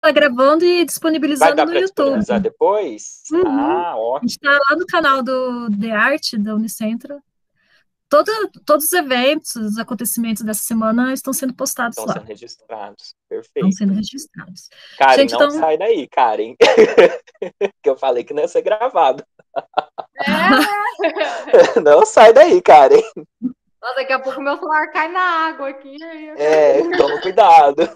está gravando e Vai disponibilizando dar no para YouTube. disponibilizar depois? Uhum. Ah, A gente ótimo. está lá no canal do The Art, da Unicentro. Todos os eventos, os acontecimentos dessa semana estão sendo postados Estão lá, sendo registrados. estão sendo Perfeito. registrados. Karen, Gente, não então, sai daí, Karen. Que eu falei que não ia ser gravado. É. Não sai daí, Karen. Nossa, daqui a pouco meu celular cai na água aqui. Toma cuidado.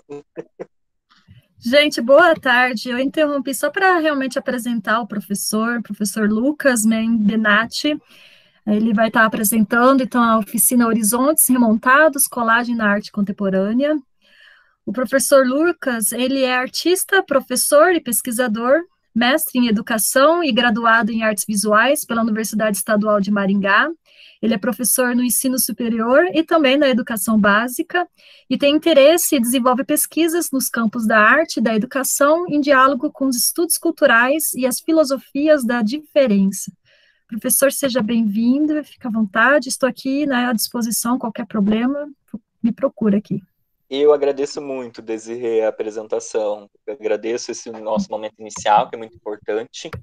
gente, boa tarde. Eu interrompi só para realmente apresentar o professor Lucas Benatti. Ele vai estar apresentando, então, a oficina Horizontes Remontados, Colagem na Arte Contemporânea. O professor Lucas, ele é artista, professor e pesquisador, mestre em educação e graduado em artes visuais pela Universidade Estadual de Maringá. Ele é professor no ensino superior e também na educação básica, e tem interesse e desenvolve pesquisas nos campos da arte e da educação em diálogo com os estudos culturais e as filosofias da diferença. Professor, seja bem-vindo, fica à vontade, estou aqui, né, à disposição, qualquer problema, me procura aqui. Eu agradeço muito, Desirê, a apresentação. Eu agradeço esse nosso momento inicial, que é muito importante.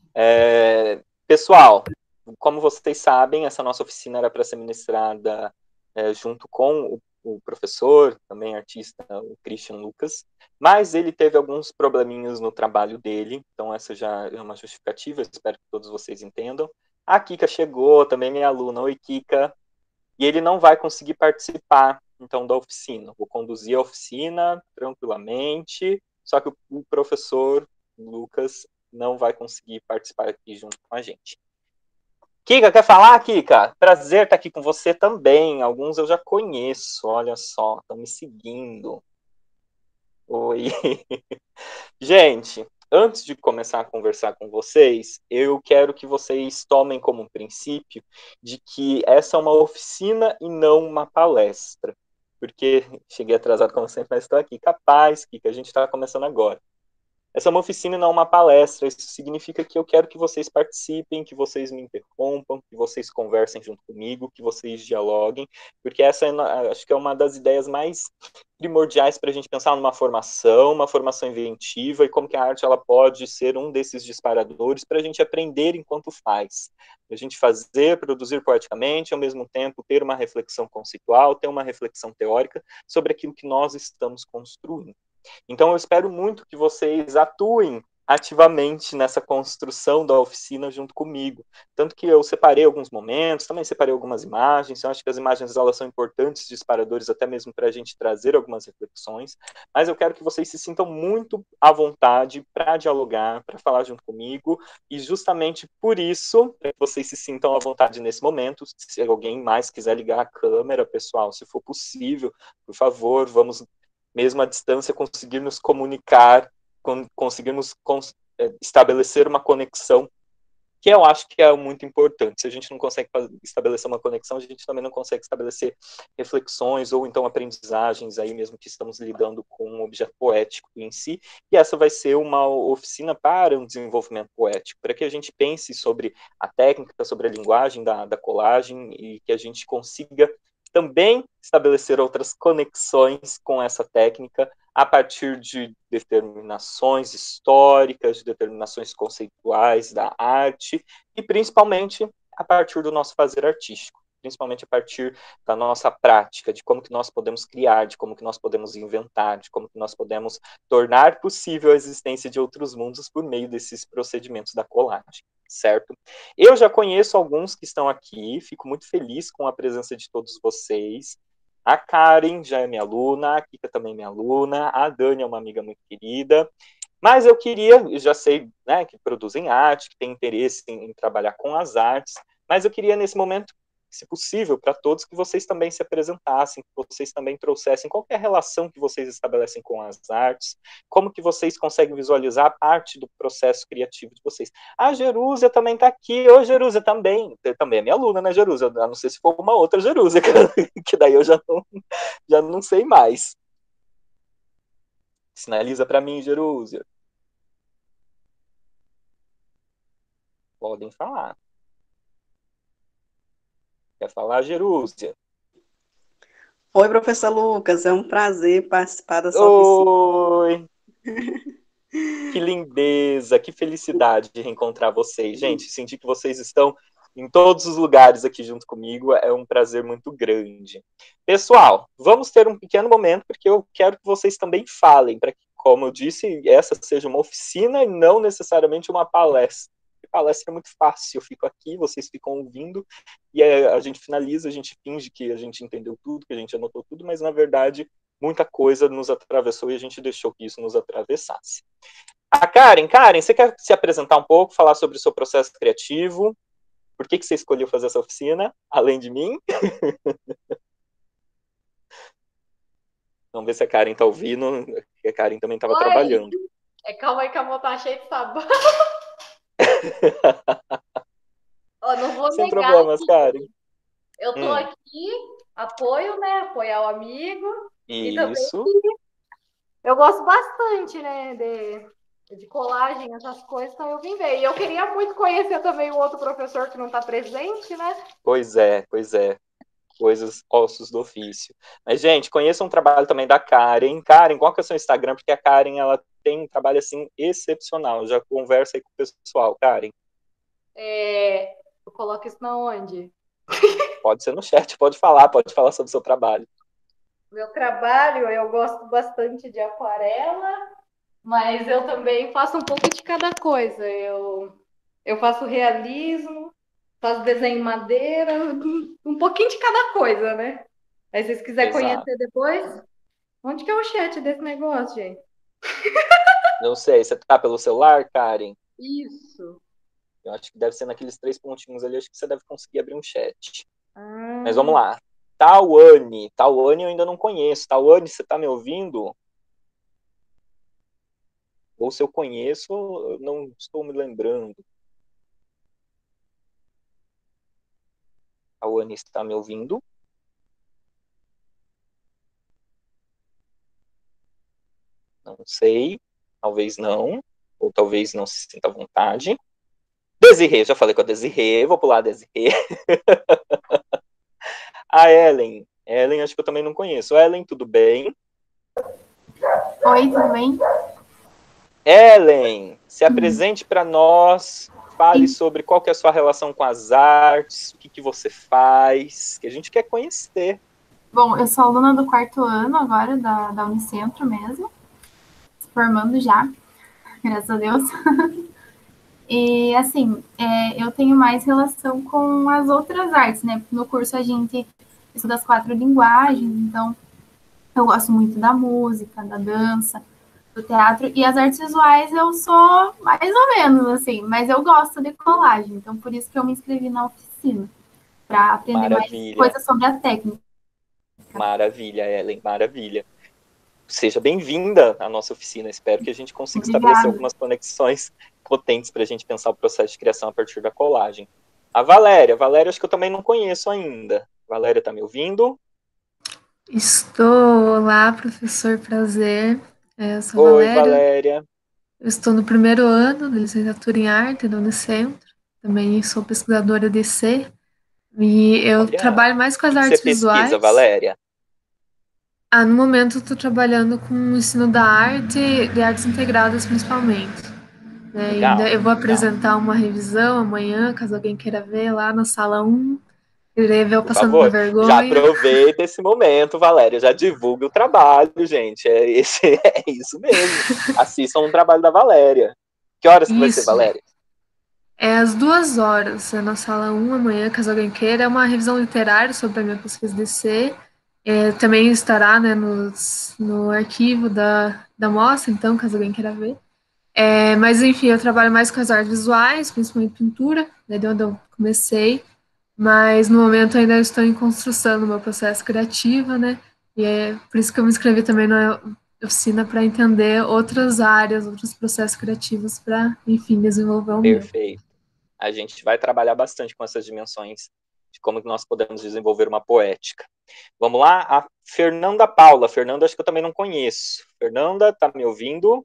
Pessoal, como vocês sabem, essa nossa oficina era para ser ministrada junto com o professor, também artista, o Christian Lucas, mas ele teve alguns probleminhas no trabalho dele, então essa já é uma justificativa, espero que todos vocês entendam. A Kika chegou, também minha aluna. Oi, Kika. E ele não vai conseguir participar, então, da oficina. Vou conduzir a oficina tranquilamente, só que o professor Lucas não vai conseguir participar aqui junto com a gente. Kika, quer falar, Kika? Prazer estar aqui com você também. Alguns eu já conheço, olha só, estão me seguindo. Oi. Gente, antes de começar a conversar com vocês, eu quero que vocês tomem como um princípio de que essa é uma oficina e não uma palestra. Porque cheguei atrasado como sempre, mas estou aqui. Capaz, Kika, a gente está começando agora. Essa é uma oficina e não uma palestra. Isso significa que eu quero que vocês participem, que vocês me interrompam, que vocês conversem junto comigo, que vocês dialoguem, porque essa acho que é uma das ideias mais primordiais para a gente pensar numa formação, uma formação inventiva, e como que a arte ela pode ser um desses disparadores para a gente aprender enquanto faz. A gente fazer, produzir poeticamente, ao mesmo tempo ter uma reflexão conceitual, ter uma reflexão teórica sobre aquilo que nós estamos construindo. Então, eu espero muito que vocês atuem ativamente nessa construção da oficina junto comigo. Tanto que eu separei alguns momentos, também separei algumas imagens. Eu acho que as imagens elas são importantes disparadores até mesmo para a gente trazer algumas reflexões. Mas eu quero que vocês se sintam muito à vontade para dialogar, para falar junto comigo. E justamente por isso, para que vocês se sintam à vontade nesse momento, se alguém mais quiser ligar a câmera, pessoal, se for possível, por favor, vamos mesmo à distância, conseguir nos comunicar, conseguirmos estabelecer uma conexão, que eu acho que é muito importante. Se a gente não consegue estabelecer uma conexão, a gente também não consegue estabelecer reflexões ou então aprendizagens aí mesmo que estamos lidando com um objeto poético em si, e essa vai ser uma oficina para um desenvolvimento poético, para que a gente pense sobre a técnica, sobre a linguagem da colagem e que a gente consiga também estabelecer outras conexões com essa técnica a partir de determinações históricas, de determinações conceituais da arte e principalmente a partir do nosso fazer artístico, principalmente a partir da nossa prática, de como que nós podemos criar, de como que nós podemos inventar, de como que nós podemos tornar possível a existência de outros mundos por meio desses procedimentos da colagem, certo? Eu já conheço alguns que estão aqui, fico muito feliz com a presença de todos vocês. A Karen já é minha aluna, a Kika também é minha aluna, a Dani é uma amiga muito querida, mas eu já sei, né, que produzem arte, que têm interesse em trabalhar com as artes, mas eu queria nesse momento, se possível, para todos, que vocês também se apresentassem, que vocês também trouxessem qualquer relação que vocês estabelecem com as artes, como que vocês conseguem visualizar parte do processo criativo de vocês. A Jerúsia também está aqui. Ô, Jerúsia, também é minha aluna, né, Jerúsia? A não sei se for uma outra Jerúsia, que daí eu já não sei mais. Sinaliza para mim, Jerúsia. Podem falar. Quer falar, Jerúsia? Oi, professor Lucas, é um prazer participar da sua oficina. Oi! Que lindeza, que felicidade de reencontrar vocês. Gente, sentir que vocês estão em todos os lugares aqui junto comigo é um prazer muito grande. Pessoal, vamos ter um pequeno momento, porque eu quero que vocês também falem, para que, como eu disse, essa seja uma oficina e não necessariamente uma palestra. Palestra é muito fácil, eu fico aqui, vocês ficam ouvindo, e a gente finaliza, a gente finge que a gente entendeu tudo, que a gente anotou tudo, mas na verdade muita coisa nos atravessou e a gente deixou que isso nos atravessasse. A Karen, você quer se apresentar um pouco, falar sobre o seu processo criativo? Por que você escolheu fazer essa oficina, além de mim? Vamos ver se a Karen está ouvindo, porque a Karen também estava trabalhando. Calma aí que a mão tá cheia de sabão. Não vou Sem negar problemas, que Karen. eu tô aqui, apoio, né? Apoiar o amigo. Isso. E também eu gosto bastante, né? De colagem, essas coisas, então eu vim ver. E eu queria muito conhecer também o outro professor que não está presente, né? Pois é. Coisas, ossos do ofício. Mas, gente, conheçam o trabalho também da Karen. Karen, qual que é o seu Instagram? Porque a Karen, ela tem um trabalho, assim, excepcional. Já conversa aí com o pessoal, Karen. Eu coloco isso na onde? Pode ser no chat, pode falar sobre o seu trabalho. Meu trabalho, eu gosto bastante de aquarela, mas eu também faço um pouco de cada coisa. Eu faço realismo, faço desenho em madeira, um pouquinho de cada coisa, né? Aí, se vocês quiserem conhecer depois, onde que é o chat desse negócio, gente? Não sei, você tá pelo celular, Karen? Isso. Eu acho que deve ser naqueles 3 pontinhos ali, acho que você deve conseguir abrir um chat. Mas vamos lá. Tawane eu ainda não conheço. Tawane, você tá me ouvindo? Ou se eu conheço, eu não estou me lembrando. Tawane está me ouvindo? Não sei. Talvez não. Ou talvez não se sinta à vontade. Desirê, já falei com a Desirê. Vou pular a Desirê. A Ellen. Ellen, acho que eu também não conheço. Ellen, tudo bem? Oi, tudo bem? Ellen, se apresente para nós, fale sobre qual que é a sua relação com as artes, o que você faz, que a gente quer conhecer. Bom, eu sou aluna do 4º ano agora, da Unicentro mesmo, se formando já, graças a Deus. E, assim, eu tenho mais relação com as outras artes, né? No curso a gente estuda as 4 linguagens, então eu gosto muito da música, da dança, do teatro, e as artes visuais eu sou mais ou menos, assim, mas eu gosto de colagem, então por isso que eu me inscrevi na oficina, para aprender mais coisas sobre a técnica. Maravilha, Ellen, maravilha. Seja bem-vinda à nossa oficina, espero que a gente consiga estabelecer algumas conexões potentes para a gente pensar o processo de criação a partir da colagem. A Valéria, acho que eu também não conheço ainda. Valéria, tá me ouvindo? Estou. Olá, professor, prazer. Eu sou Oi, Valéria. Eu estou no 1º ano de licenciatura em arte da Unicentro. Também sou pesquisadora de C. E eu trabalho mais com as artes visuais. Você pesquisa, Valéria? No momento eu estou trabalhando com o ensino da arte, de artes integradas principalmente. Legal, eu vou apresentar uma revisão amanhã, caso alguém queira ver, lá na sala 1. Irei ver eu passando por vergonha. Já aproveita esse momento, Valéria, já divulga o trabalho, gente. É isso mesmo. Assistam um trabalho da Valéria. Que horas que vai ser, Valéria? É às 2h, na sala 1 amanhã, caso alguém queira. É uma revisão literária sobre a minha pesquisa de C. Também estará, né, no arquivo da mostra, então, caso alguém queira ver. Mas, enfim, eu trabalho mais com as artes visuais, principalmente pintura, né, de onde eu comecei. Mas, no momento, ainda estou em construção no meu processo criativo, né? E é por isso que eu me inscrevi também na oficina, para entender outras áreas, outros processos criativos, para, enfim, desenvolver o meu. Perfeito. A gente vai trabalhar bastante com essas dimensões de como nós podemos desenvolver uma poética. Vamos lá? A Fernanda Paula. Fernanda, acho que eu também não conheço. Fernanda, tá me ouvindo?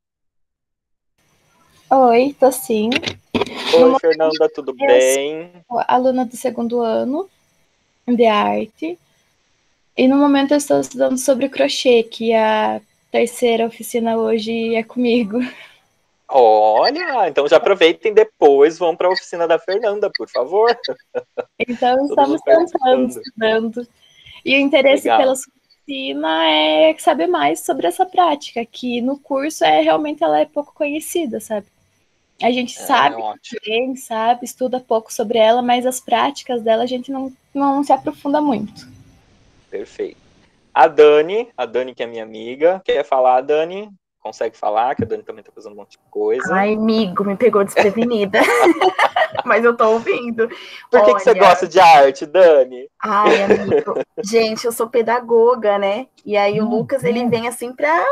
Oi, tô sim. Oi, Fernanda, tudo bem? Sou aluna do 2º ano de arte. E no momento eu estou estudando sobre crochê, que a 3ª oficina hoje é comigo. Olha, então já aproveitem depois, vão para a oficina da Fernanda, por favor. Então, Todo mundo estamos tentando, participando. estudando. E o interesse Legal. pela oficina é saber mais sobre essa prática, que no curso realmente ela é pouco conhecida, sabe? A gente sabe, Ótimo. bem, sabe, estuda pouco sobre ela, mas as práticas dela a gente não se aprofunda muito. Perfeito. A Dani que é minha amiga, quer falar, Dani? Consegue falar, que a Dani também está fazendo um monte de coisa. Ai, amigo, me pegou desprevenida. Mas eu tô ouvindo. Por que você gosta de arte, Dani? Ai, amigo. Gente, eu sou pedagoga, né? E aí o Lucas, ele vem assim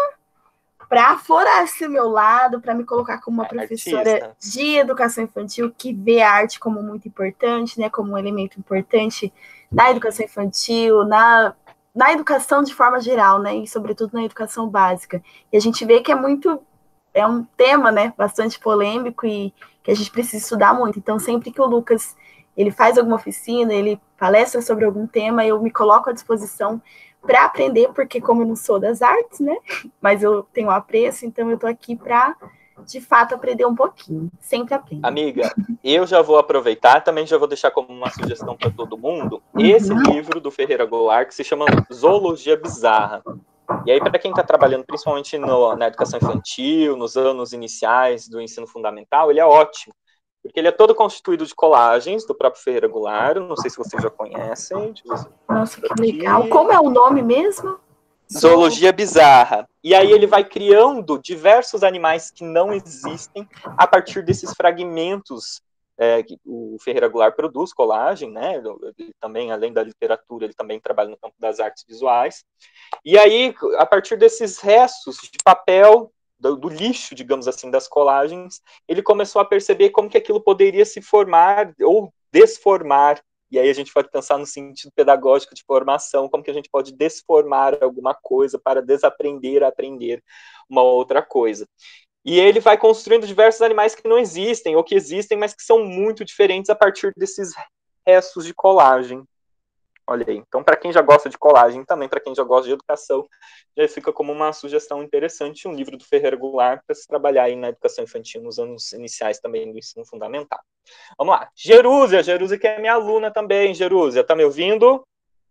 para aflorar esse meu lado, para me colocar como uma professora Artista. de educação infantil que vê a arte como muito importante, né? Como um elemento importante na educação infantil, na educação de forma geral, né? E sobretudo na educação básica. E a gente vê que é um tema, né, bastante polêmico e que a gente precisa estudar muito. Então, sempre que o Lucas ele faz alguma oficina, ele palestra sobre algum tema, eu me coloco à disposição para aprender, porque como eu não sou das artes, né, mas eu tenho apreço, então eu estou aqui para, de fato, aprender um pouquinho. Sempre aprendo. Amiga, eu já vou aproveitar, também já vou deixar como uma sugestão para todo mundo, esse livro do Ferreira Goulart, que se chama Zoologia Bizarra. E aí, para quem está trabalhando principalmente na educação infantil, nos anos iniciais do ensino fundamental, ele é ótimo, porque ele é todo constituído de colagens do próprio Ferreira Goulart, não sei se vocês já conhecem. Nossa, que legal. Como é o nome mesmo? Zoologia Bizarra. E aí ele vai criando diversos animais que não existem a partir desses fragmentos que o Ferreira Goulart produz, colagem, né? Ele também, além da literatura, ele também trabalha no campo das artes visuais. E aí, a partir desses restos de papel, do lixo, digamos assim, das colagens, ele começou a perceber como que aquilo poderia se formar ou desformar. E aí a gente pode pensar no sentido pedagógico de formação, como que a gente pode desformar alguma coisa para desaprender a aprender uma outra coisa. E ele vai construindo diversos animais que não existem, ou que existem, mas que são muito diferentes a partir desses restos de colagem. Olha aí. Então, para quem já gosta de colagem, também para quem já gosta de educação, já fica como uma sugestão interessante um livro do Ferreira Goulart para se trabalhar aí na educação infantil nos anos iniciais também do ensino fundamental. Vamos lá. Jerúzia que é minha aluna também. Jerúzia, tá me ouvindo?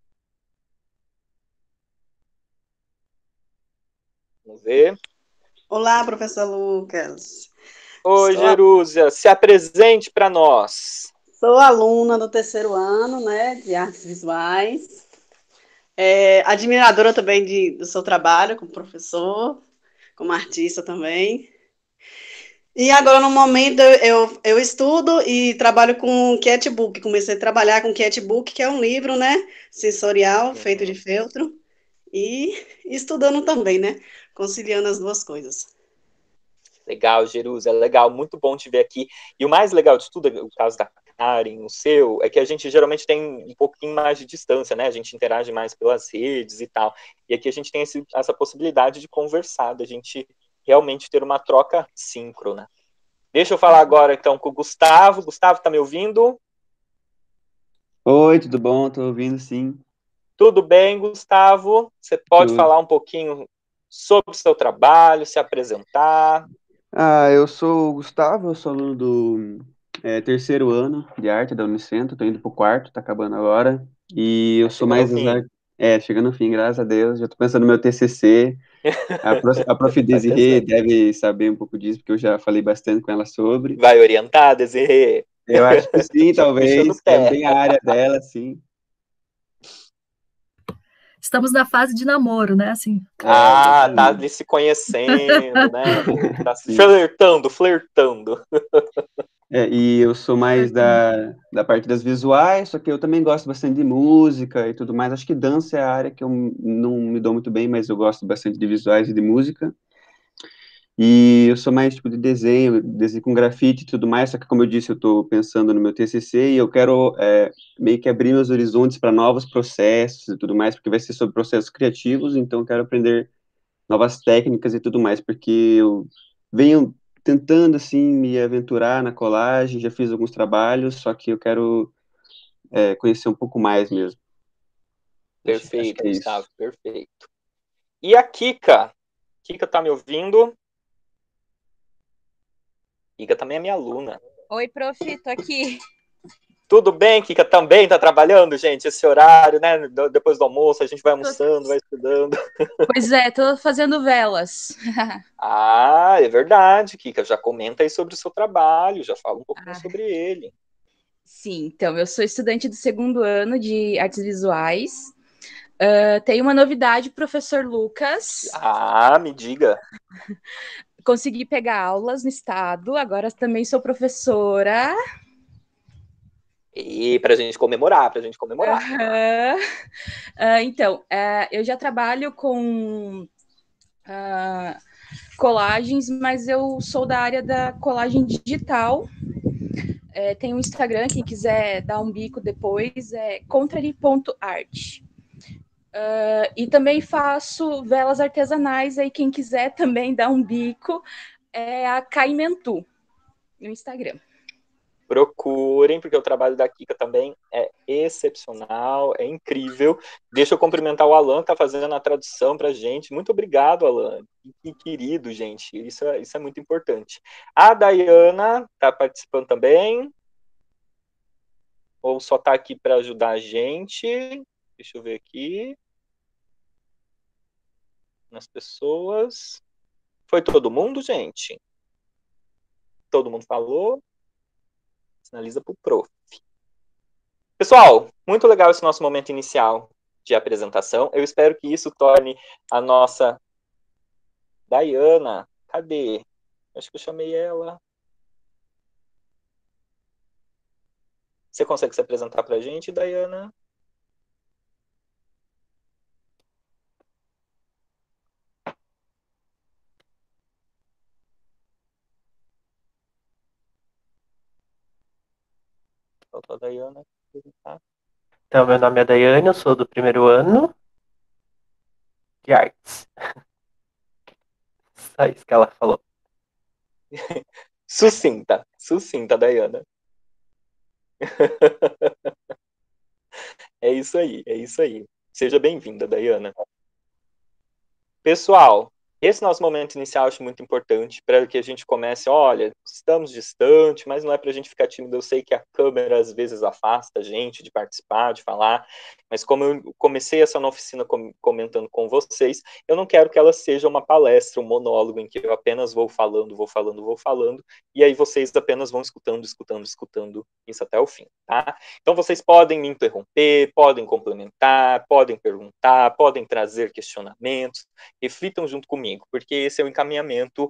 Vamos ver. Olá, professor Lucas. Oi, Jerúzia, se apresente para nós. Sou aluna do 3º ano, né, de artes visuais. Admiradora também do seu trabalho como professor, como artista também. E agora, no momento, eu estudo e trabalho com Catbook. Comecei a trabalhar com Catbook, que é um livro, né, sensorial, feito de feltro. E estudando também, né, conciliando as duas coisas. Legal, Jerusa, legal, muito bom te ver aqui. E o mais legal de tudo, o caso da Karen, o seu, é que a gente geralmente tem um pouquinho mais de distância, né? A gente interage mais pelas redes e tal. E aqui a gente tem essa possibilidade de conversar, da gente realmente ter uma troca síncrona. Deixa eu falar agora, então, com o Gustavo. Gustavo, tá me ouvindo? Oi, tudo bom? Tô ouvindo, sim. Tudo bem, Gustavo? Você pode falar um pouquinho sobre o seu trabalho, se apresentar? Eu sou o Gustavo, eu sou aluno do 3º ano de arte da Unicentro, tô indo pro 4º, tá acabando agora, e eu sou mais das artes... chegando no fim, graças a Deus, já tô pensando no meu TCC, a prof. Desirê deve saber um pouco disso, porque eu já falei bastante com ela sobre. Vai orientar, Desirê? Eu acho que sim, talvez, é bem a área dela, sim. Estamos na fase de namoro, né? Assim. Tá ali se conhecendo, né? Tá se flertando. E eu sou mais da parte das visuais, só que eu também gosto bastante de música e tudo mais. Acho que dança é a área que eu não me dou muito bem, mas eu gosto bastante de visuais e de música. E eu sou mais tipo de desenho com grafite e tudo mais, só que como eu disse, eu estou pensando no meu TCC e eu quero meio que abrir meus horizontes para novos processos e tudo mais, porque vai ser sobre processos criativos, então eu quero aprender novas técnicas e tudo mais, porque eu venho tentando, assim, me aventurar na colagem, já fiz alguns trabalhos, só que eu quero conhecer um pouco mais mesmo. Perfeito, Gustavo, perfeito. E a Kika? Kika, tá me ouvindo? Kika também é minha aluna. Oi, prof, tô aqui. Tudo bem, Kika? Também tá trabalhando, gente? Esse horário, né? Depois do almoço, a gente vai almoçando, vai estudando. Pois é, tô fazendo velas. Ah, é verdade, Kika. Já comenta aí sobre o seu trabalho, já fala um pouquinho sobre ele. Sim, então, eu sou estudante do 2º ano de artes visuais. Tem uma novidade, professor Lucas. Ah, me diga. Consegui pegar aulas no estado, agora também sou professora. E pra gente comemorar, Então, eu já trabalho com colagens, mas eu sou da área da colagem digital. Tem um Instagram, quem quiser dar um bico depois, é contrari.art. E também faço velas artesanais, aí quem quiser também dar um bico, é a Caimentu, no Instagram. Procurem, porque o trabalho da Kika também é excepcional, é incrível. Deixa eu cumprimentar o Alan, que está fazendo a tradução para a gente. Muito obrigado, Alan. Que querido, gente. Isso é muito importante. A Dayana está participando também. Ou só está aqui para ajudar a gente? Deixa eu ver aqui. Nas pessoas. Foi todo mundo, gente? Todo mundo falou? Sinaliza para o prof. Pessoal, muito legal esse nosso momento inicial de apresentação. Eu espero que isso torne a nossa Dayana. Cadê? Acho que eu chamei ela. Você consegue se apresentar para a gente, Dayana? Faltou a Dayana. Então, meu nome é Daiane, eu sou do 1º ano de artes. Só isso que ela falou. Sucinta, Dayana. É isso aí. Seja bem-vinda, Dayana. Pessoal, esse nosso momento inicial eu acho muito importante para que a gente comece, olha, estamos distantes, mas não é para a gente ficar tímido, eu sei que a câmera às vezes afasta a gente de participar, de falar, mas como eu comecei essa oficina comentando com vocês, eu não quero que ela seja uma palestra, um monólogo em que eu apenas vou falando, e aí vocês apenas vão escutando isso até o fim, tá? Então vocês podem me interromper, podem complementar, podem perguntar, podem trazer questionamentos, reflitam junto comigo, porque esse é o encaminhamento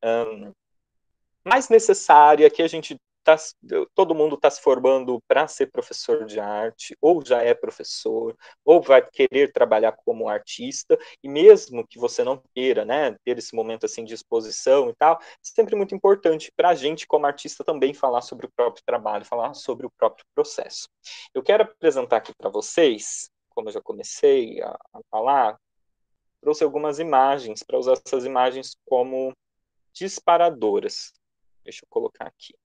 mais necessário. Aqui a gente todo mundo está se formando para ser professor de arte, ou já é professor, ou vai querer trabalhar como artista, e mesmo que você não queira, né, ter esse momento assim de exposição e tal, é sempre muito importante para a gente como artista também falar sobre o próprio trabalho, falar sobre o próprio processo. Eu quero apresentar aqui para vocês, como eu já comecei a falar, trouxe algumas imagens, para usar essas imagens como disparadoras. Deixa eu colocar aqui.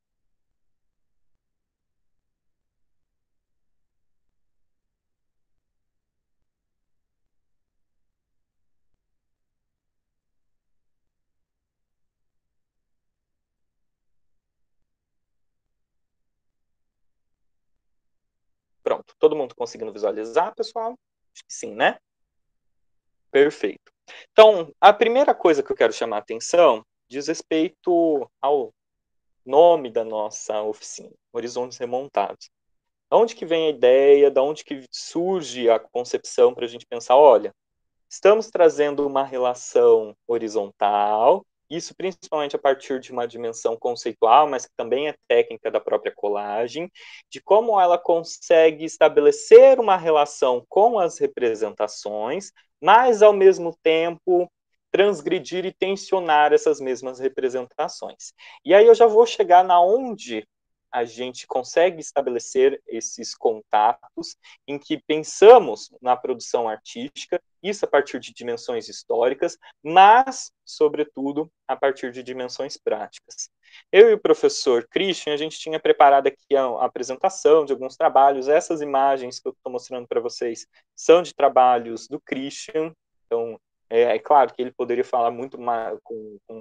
Pronto, todo mundo conseguindo visualizar, pessoal? Acho que sim, né? Perfeito. Então, a primeira coisa que eu quero chamar a atenção diz respeito ao nome da nossa oficina, Horizontes Remontados. De onde que vem a ideia, de onde que surge a concepção para a gente pensar, olha, estamos trazendo uma relação horizontal, isso principalmente a partir de uma dimensão conceitual, mas que também é técnica da própria colagem, de como ela consegue estabelecer uma relação com as representações, mas ao mesmo tempo transgredir e tensionar essas mesmas representações. E aí eu já vou chegar na onde a gente consegue estabelecer esses contatos em que pensamos na produção artística, isso a partir de dimensões históricas, mas, sobretudo, a partir de dimensões práticas. Eu e o professor Christian, a gente tinha preparado aqui a apresentação de alguns trabalhos. Essas imagens que eu estou mostrando para vocês são de trabalhos do Christian, então é claro que ele poderia falar muito mais, com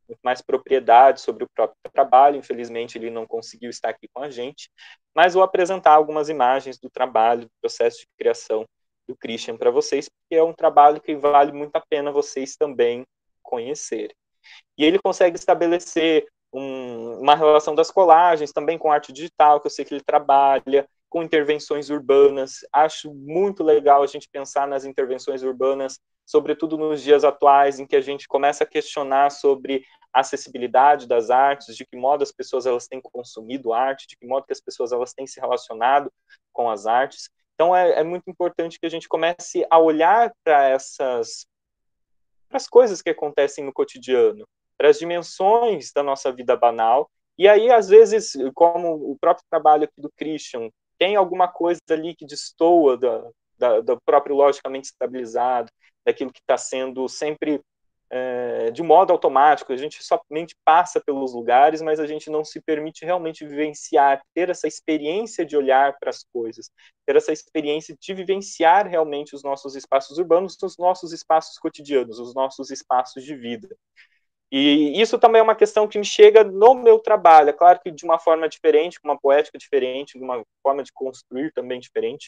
muito mais propriedade sobre o próprio trabalho. Infelizmente, ele não conseguiu estar aqui com a gente, mas vou apresentar algumas imagens do trabalho, do processo de criação do Christian para vocês, porque é um trabalho que vale muito a pena vocês também conhecerem. E ele consegue estabelecer uma relação das colagens, também com arte digital, que eu sei que ele trabalha, com intervenções urbanas. Acho muito legal a gente pensar nas intervenções urbanas, sobretudo nos dias atuais, em que a gente começa a questionar sobre a acessibilidade das artes, de que modo as pessoas elas têm consumido arte, de que modo que as pessoas elas têm se relacionado com as artes. Então, é muito importante que a gente comece a olhar para as coisas que acontecem no cotidiano, para as dimensões da nossa vida banal. E aí, às vezes, como o próprio trabalho aqui do Christian, tem alguma coisa ali que destoa do próprio logicamente estabilizado, daquilo que está sendo sempre de modo automático. A gente somente passa pelos lugares, mas a gente não se permite realmente vivenciar, ter essa experiência de olhar para as coisas, ter essa experiência de vivenciar realmente os nossos espaços urbanos, os nossos espaços cotidianos, os nossos espaços de vida. E isso também é uma questão que me chega no meu trabalho, é claro que de uma forma diferente, com uma poética diferente, de uma forma de construir também diferente,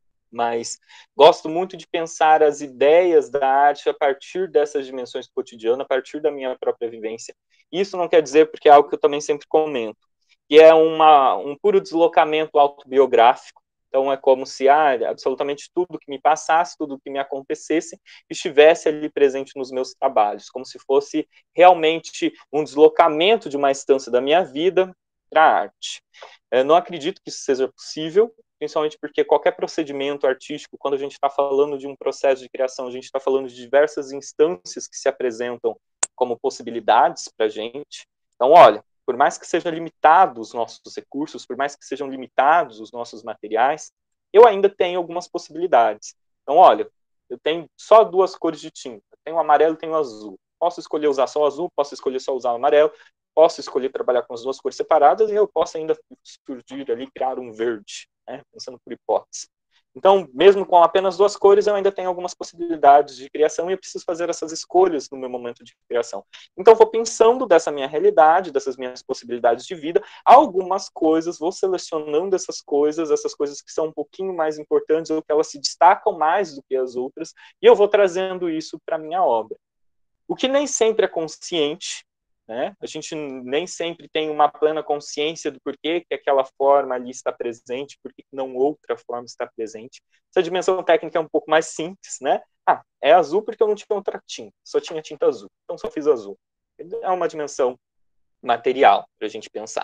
mas gosto muito de pensar as ideias da arte a partir dessas dimensões do cotidiano, a partir da minha própria vivência. Isso não quer dizer, porque é algo que eu também sempre comento, que é um puro deslocamento autobiográfico. Então, é como se absolutamente tudo que me passasse, tudo que me acontecesse, estivesse ali presente nos meus trabalhos, como se fosse realmente um deslocamento de uma instância da minha vida para a arte. Eu não acredito que isso seja possível, principalmente porque qualquer procedimento artístico, quando a gente está falando de um processo de criação, a gente está falando de diversas instâncias que se apresentam como possibilidades para a gente. Então, olha, por mais que sejam limitados os nossos recursos, por mais que sejam limitados os nossos materiais, eu ainda tenho algumas possibilidades. Então, olha, eu tenho só 2 cores de tinta. Tenho o amarelo e tenho o azul. Posso escolher usar só o azul, posso escolher só usar o amarelo, posso escolher trabalhar com as 2 cores separadas e eu posso ainda surgir ali, criar um verde, né? Pensando por hipótese. Então, mesmo com apenas 2 cores, eu ainda tenho algumas possibilidades de criação e eu preciso fazer essas escolhas no meu momento de criação. Então, vou pensando dessa minha realidade, dessas minhas possibilidades de vida, algumas coisas, vou selecionando essas coisas que são um pouquinho mais importantes ou que elas se destacam mais do que as outras, e eu vou trazendo isso para a minha obra. O que nem sempre é consciente, né? A gente nem sempre tem uma plena consciência do porquê que aquela forma ali está presente, por que não outra forma está presente. Essa dimensão técnica é um pouco mais simples, né? É azul porque eu não tinha outra tinta, só tinha tinta azul, então só fiz azul. É uma dimensão material para a gente pensar.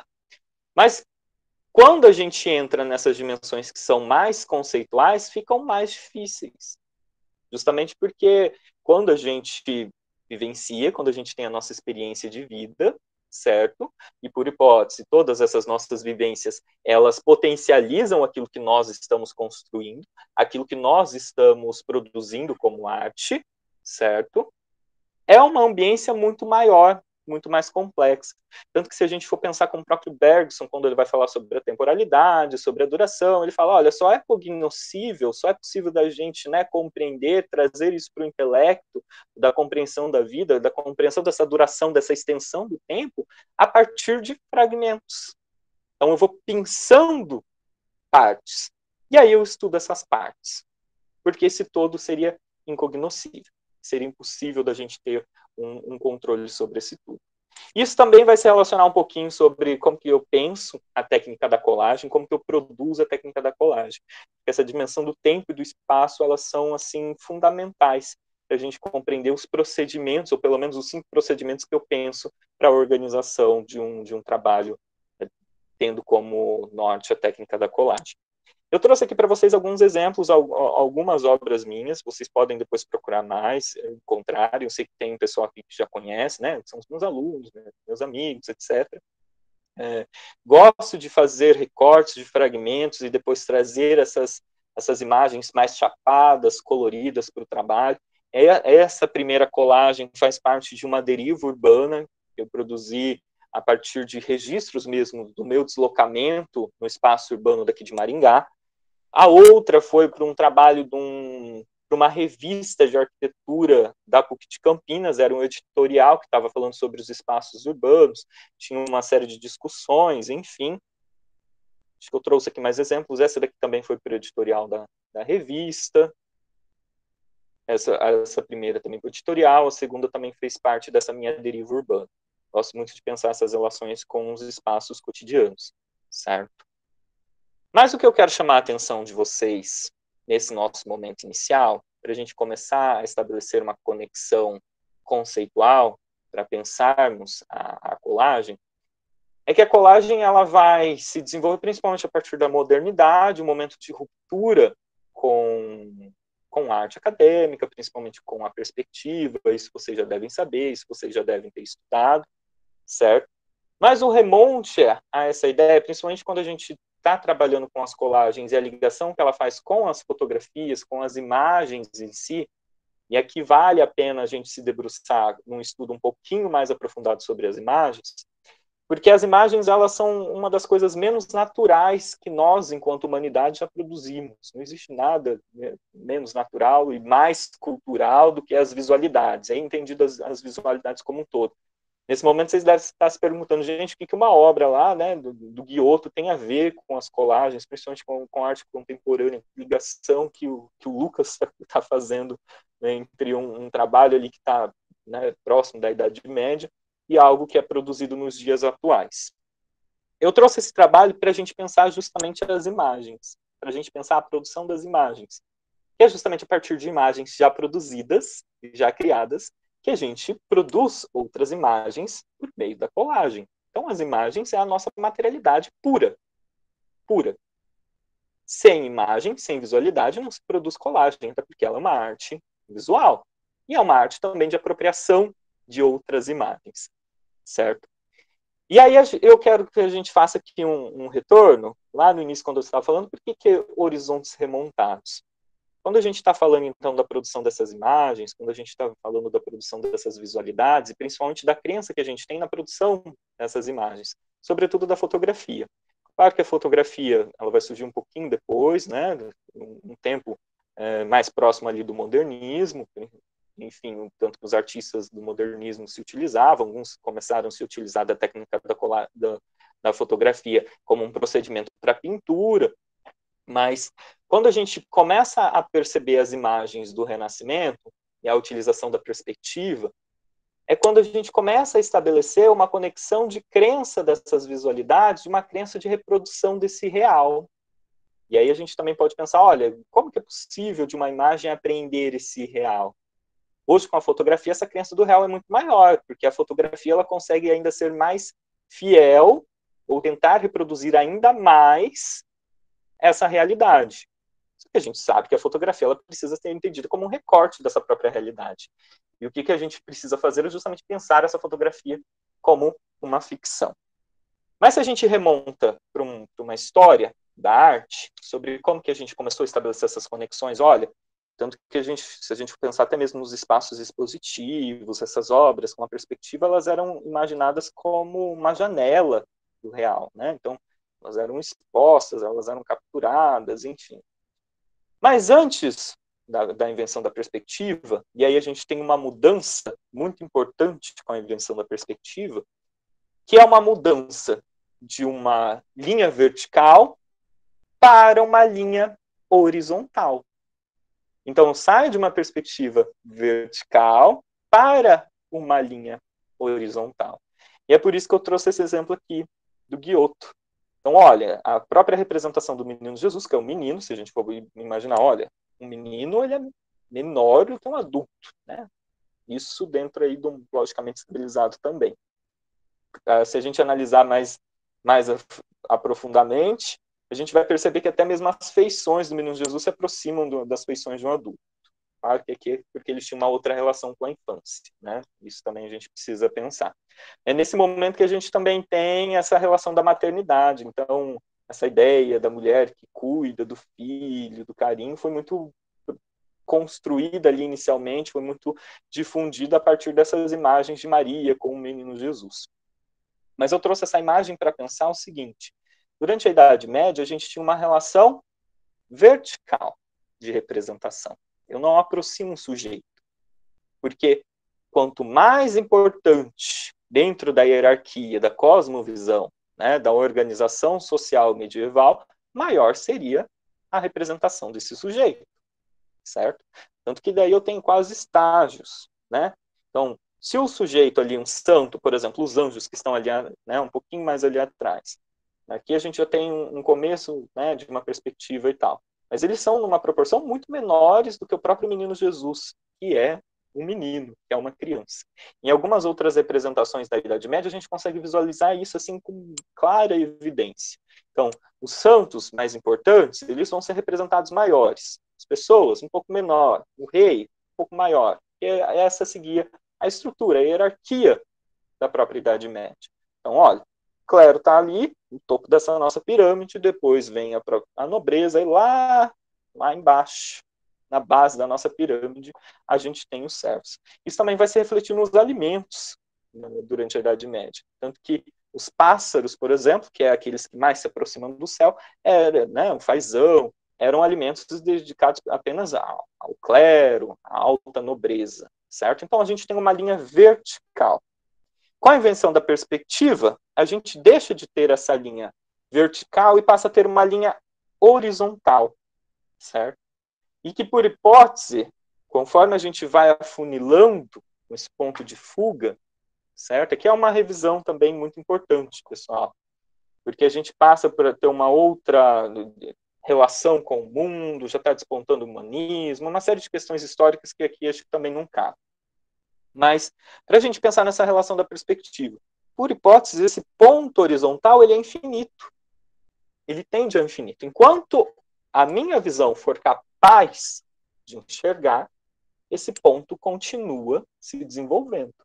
Mas quando a gente entra nessas dimensões que são mais conceituais, ficam mais difíceis. Justamente porque quando a gente vivencia, quando a gente tem a nossa experiência de vida, certo? E por hipótese, todas essas nossas vivências, elas potencializam aquilo que nós estamos construindo, aquilo que nós estamos produzindo como arte, certo? É uma ambiência muito maior, muito mais complexa. Tanto que se a gente for pensar com o próprio Bergson, quando ele vai falar sobre a temporalidade, sobre a duração, ele fala, olha, só é cognoscível, só é possível da gente, né, compreender, trazer isso para o intelecto, da compreensão da vida, da compreensão dessa duração, dessa extensão do tempo, a partir de fragmentos. Então eu vou pensando partes, e aí eu estudo essas partes, porque esse todo seria incognoscível, seria impossível da gente ter um controle sobre esse tudo. Isso também vai se relacionar um pouquinho sobre como que eu penso a técnica da colagem, como que eu produzo a técnica da colagem. Essa dimensão do tempo e do espaço, elas são, assim, fundamentais para a gente compreender os procedimentos, ou pelo menos os 5 procedimentos que eu penso para a organização de um trabalho, tendo como norte a técnica da colagem. Eu trouxe aqui para vocês alguns exemplos, algumas obras minhas, vocês podem depois procurar mais, encontrarem, eu sei que tem um pessoal aqui que já conhece, né, são os meus alunos, né, meus amigos, etc. Gosto de fazer recortes de fragmentos e depois trazer essas imagens mais chapadas, coloridas para o trabalho. Essa primeira colagem faz parte de uma deriva urbana que eu produzi a partir de registros mesmo do meu deslocamento no espaço urbano daqui de Maringá. A outra foi para um trabalho para para uma revista de arquitetura da PUC de Campinas, era um editorial que estava falando sobre os espaços urbanos, tinha uma série de discussões, enfim. Acho que eu trouxe aqui mais exemplos. Essa daqui também foi para o editorial da revista. Essa primeira também foi editorial, a segunda também fez parte dessa minha deriva urbana. Gosto muito de pensar essas relações com os espaços cotidianos, certo? Mas o que eu quero chamar a atenção de vocês nesse nosso momento inicial, para a gente começar a estabelecer uma conexão conceitual, para pensarmos a colagem, é que a colagem ela vai se desenvolver principalmente a partir da modernidade, um momento de ruptura com a arte acadêmica, principalmente com a perspectiva, isso vocês já devem saber, isso vocês já devem ter estudado, certo? Mas o remonte a essa ideia, principalmente quando a gente está trabalhando com as colagens e a ligação que ela faz com as fotografias, com as imagens em si, e aqui vale a pena a gente se debruçar num estudo um pouquinho mais aprofundado sobre as imagens, porque as imagens elas são uma das coisas menos naturais que nós, enquanto humanidade, já produzimos. Não existe nada menos natural e mais cultural do que as visualidades. É entendido as visualidades como um todo. Nesse momento, vocês devem estar se perguntando, gente, o que uma obra lá, né, do Giotto tem a ver com as colagens, principalmente com a arte contemporânea, ligação que o Lucas está fazendo, né, entre um trabalho ali que está, né, próximo da Idade Média e algo que é produzido nos dias atuais. Eu trouxe esse trabalho para a gente pensar justamente as imagens, para a gente pensar a produção das imagens, que é justamente a partir de imagens já produzidas, já criadas, que a gente produz outras imagens por meio da colagem. Então, as imagens é a nossa materialidade pura. Pura. Sem imagem, sem visualidade, não se produz colagem, até porque ela é uma arte visual. E é uma arte também de apropriação de outras imagens. Certo? E aí eu quero que a gente faça aqui um retorno, lá no início, quando eu estava falando, por que horizontes remontados? Quando a gente está falando, então, da produção dessas imagens, quando a gente está falando da produção dessas visualidades, e principalmente da crença que a gente tem na produção dessas imagens, sobretudo da fotografia. Claro que a fotografia ela vai surgir um pouquinho depois, né, um tempo mais próximo ali do modernismo, enfim, tanto que os artistas do modernismo se utilizavam, alguns começaram a se utilizar da técnica da fotografia como um procedimento para pintura, mas quando a gente começa a perceber as imagens do Renascimento e a utilização da perspectiva, é quando a gente começa a estabelecer uma conexão de crença dessas visualidades, uma crença de reprodução desse real. E aí a gente também pode pensar, olha, como que é possível de uma imagem apreender esse real? Hoje, com a fotografia, essa crença do real é muito maior, porque a fotografia ela consegue ainda ser mais fiel ou tentar reproduzir ainda mais essa realidade. Só que a gente sabe que a fotografia ela precisa ser entendida como um recorte dessa própria realidade. E o que a gente precisa fazer é justamente pensar essa fotografia como uma ficção. Mas se a gente remonta para uma história da arte, sobre como que a gente começou a estabelecer essas conexões, olha, tanto que se a gente pensar até mesmo nos espaços expositivos, essas obras com a perspectiva, elas eram imaginadas como uma janela do real, né? Então, elas eram expostas, elas eram capturadas, enfim. Mas antes da invenção da perspectiva, e aí a gente tem uma mudança muito importante com a invenção da perspectiva, que é uma mudança de uma linha vertical para uma linha horizontal. Então, sai de uma perspectiva vertical para uma linha horizontal. E é por isso que eu trouxe esse exemplo aqui do Giotto. Então, olha, a própria representação do menino Jesus, que é um menino, se a gente for imaginar, olha, um menino ele é menor do que um adulto, né? Isso dentro aí de um logicamente estabilizado também. Se a gente analisar mais aprofundadamente, a gente vai perceber que até mesmo as feições do menino Jesus se aproximam das feições de um adulto. Claro que aqui porque eles tinham uma outra relação com a infância, né? Isso também a gente precisa pensar. É nesse momento que a gente também tem essa relação da maternidade. Então, essa ideia da mulher que cuida do filho, do carinho, foi muito construída ali inicialmente, foi muito difundida a partir dessas imagens de Maria com o menino Jesus. Mas eu trouxe essa imagem para pensar o seguinte: durante a Idade Média, a gente tinha uma relação vertical de representação. eu não aproximo um sujeito. Porque quanto mais importante dentro da hierarquia, da cosmovisão, né, da organização social medieval, maior seria a representação desse sujeito, certo? Tanto que daí eu tenho quase estágios, né? Então, se o sujeito ali, um santo, por exemplo, os anjos que estão ali, né, um pouquinho mais ali atrás, aqui a gente já tem um começo, né, de uma perspectiva e tal, mas eles são numa proporção muito menores do que o próprio menino Jesus, que é um menino, que é uma criança. Em algumas outras representações da Idade Média, a gente consegue visualizar isso assim com clara evidência. Então, os santos mais importantes, eles vão ser representados maiores. As pessoas, um pouco menor. O rei, um pouco maior. E essa seguia a estrutura, a hierarquia da própria Idade Média. Então, olha, o clero está ali, no topo dessa nossa pirâmide, depois vem a nobreza, e lá embaixo, na base da nossa pirâmide, a gente tem os servos. Isso também vai se refletir nos alimentos, né, durante a Idade Média. Tanto que os pássaros, por exemplo, que é aqueles que mais se aproximam do céu, né, o fazão, eram alimentos dedicados apenas ao clero, à alta nobreza, certo? Então a gente tem uma linha vertical. Com a invenção da perspectiva, a gente deixa de ter essa linha vertical e passa a ter uma linha horizontal, certo? E que, por hipótese, conforme a gente vai afunilando esse ponto de fuga, certo? Aqui é uma revisão também muito importante, pessoal, porque a gente passa por ter uma outra relação com o mundo, já está despontando o humanismo, uma série de questões históricas que aqui acho que também não cabe. Mas, para a gente pensar nessa relação da perspectiva, por hipótese, esse ponto horizontal ele é infinito. Ele tende ao infinito. Enquanto a minha visão for capaz de enxergar, esse ponto continua se desenvolvendo.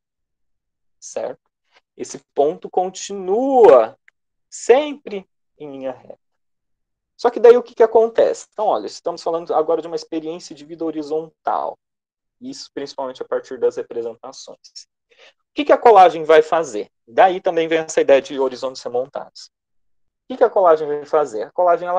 Certo? Esse ponto continua sempre em linha reta. Só que daí o que acontece? Então, olha, estamos falando agora de uma experiência de vida horizontal. Isso principalmente a partir das representações. O que a colagem vai fazer? Daí também vem essa ideia de horizontes remontados. O que a colagem vai fazer? A colagem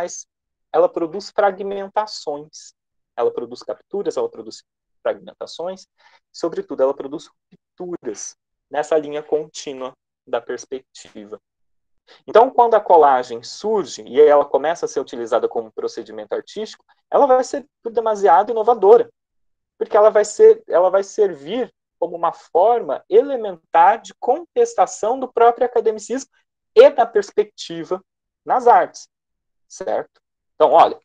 ela produz fragmentações. Ela produz capturas, ela produz fragmentações. Sobretudo, ela produz rupturas nessa linha contínua da perspectiva. Então, quando a colagem surge e ela começa a ser utilizada como procedimento artístico, ela vai ser demasiado inovadora, porque ela vai servir como uma forma elementar de contestação do próprio academicismo e da perspectiva nas artes, certo? Então, olha,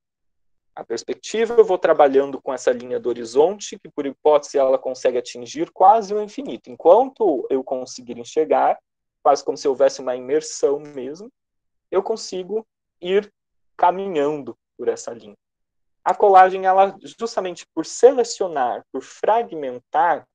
a perspectiva eu vou trabalhando com essa linha do horizonte, que por hipótese ela consegue atingir quase o infinito. Enquanto eu conseguir enxergar, quase como se houvesse uma imersão mesmo, eu consigo ir caminhando por essa linha. A colagem, ela justamente por selecionar, por fragmentar,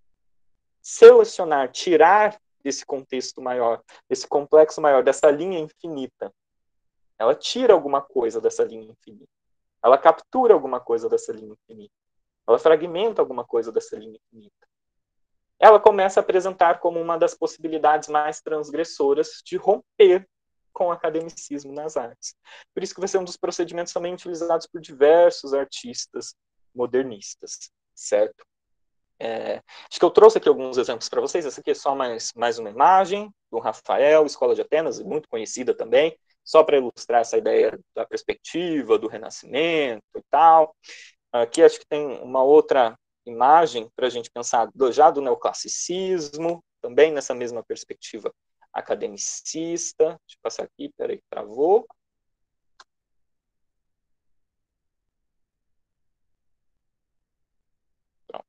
tirar desse contexto maior, desse complexo maior, dessa linha infinita. Ela tira alguma coisa dessa linha infinita. Ela captura alguma coisa dessa linha infinita. Ela fragmenta alguma coisa dessa linha infinita. Ela começa a apresentar como uma das possibilidades mais transgressoras de romper com o academicismo nas artes. Por isso que vai ser um dos procedimentos também utilizados por diversos artistas modernistas, certo? Acho que eu trouxe aqui alguns exemplos para vocês. Essa aqui é só mais uma imagem do Rafael, Escola de Atenas, muito conhecida também, só para ilustrar essa ideia da perspectiva, do Renascimento e tal. Aqui acho que tem uma outra imagem para a gente pensar já do neoclassicismo, também nessa mesma perspectiva academicista. Deixa eu passar aqui, peraí, travou. Pronto.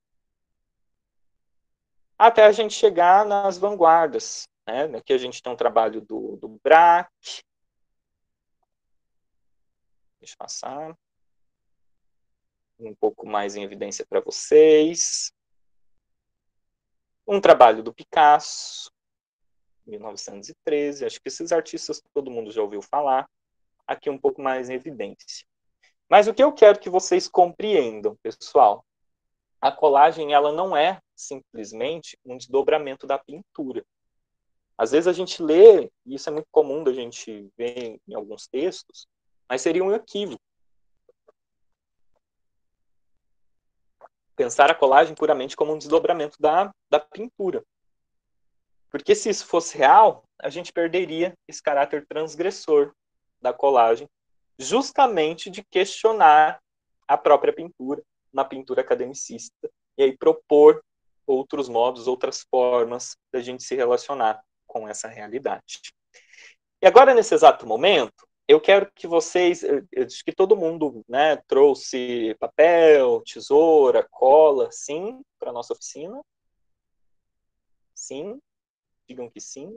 Até a gente chegar nas vanguardas, né? Aqui a gente tem um trabalho do Braque. Deixa eu passar um pouco mais em evidência para vocês. Um trabalho do Picasso, 1913. Acho que esses artistas todo mundo já ouviu falar. Aqui um pouco mais em evidência. Mas o que eu quero que vocês compreendam, pessoal, a colagem ela não é simplesmente um desdobramento da pintura. Às vezes a gente lê, e isso é muito comum da gente ver em alguns textos, mas seria um equívoco. pensar a colagem puramente como um desdobramento da pintura. Porque se isso fosse real, a gente perderia esse caráter transgressor da colagem, justamente de questionar a própria pintura, na pintura academicista, e aí propor outros modos, outras formas da gente se relacionar com essa realidade. E agora, nesse exato momento, eu quero que vocês, eu acho que todo mundo, né, trouxe papel, tesoura, cola, sim, para a nossa oficina. Sim, digam que sim.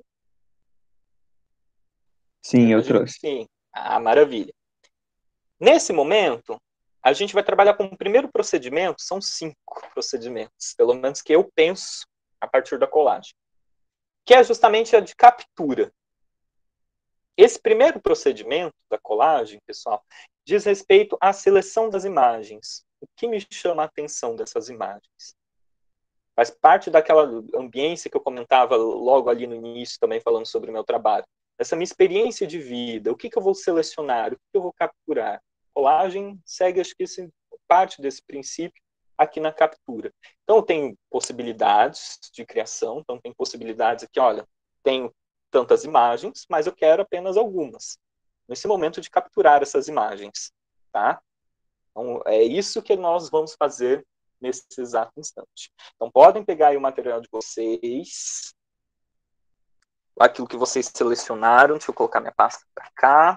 Sim, eu trouxe. Sim, maravilha. Nesse momento, a gente vai trabalhar com o primeiro procedimento, são 5 procedimentos, pelo menos que eu penso a partir da colagem, que é justamente a de captura. Esse primeiro procedimento da colagem, pessoal, diz respeito à seleção das imagens. O que me chama a atenção dessas imagens? Faz parte daquela ambiência que eu comentava logo ali no início, também falando sobre o meu trabalho. Essa minha experiência de vida, o que eu vou selecionar, o que eu vou capturar. A colagem segue, acho que parte desse princípio aqui na captura. Então, eu tenho possibilidades de criação, então tem possibilidades aqui, olha, tenho tantas imagens, mas eu quero apenas algumas. Nesse momento de capturar essas imagens, tá? Então, é isso que nós vamos fazer nesse exato instante. Então, podem pegar aí o material de vocês, aquilo que vocês selecionaram. Deixa eu colocar minha pasta para cá.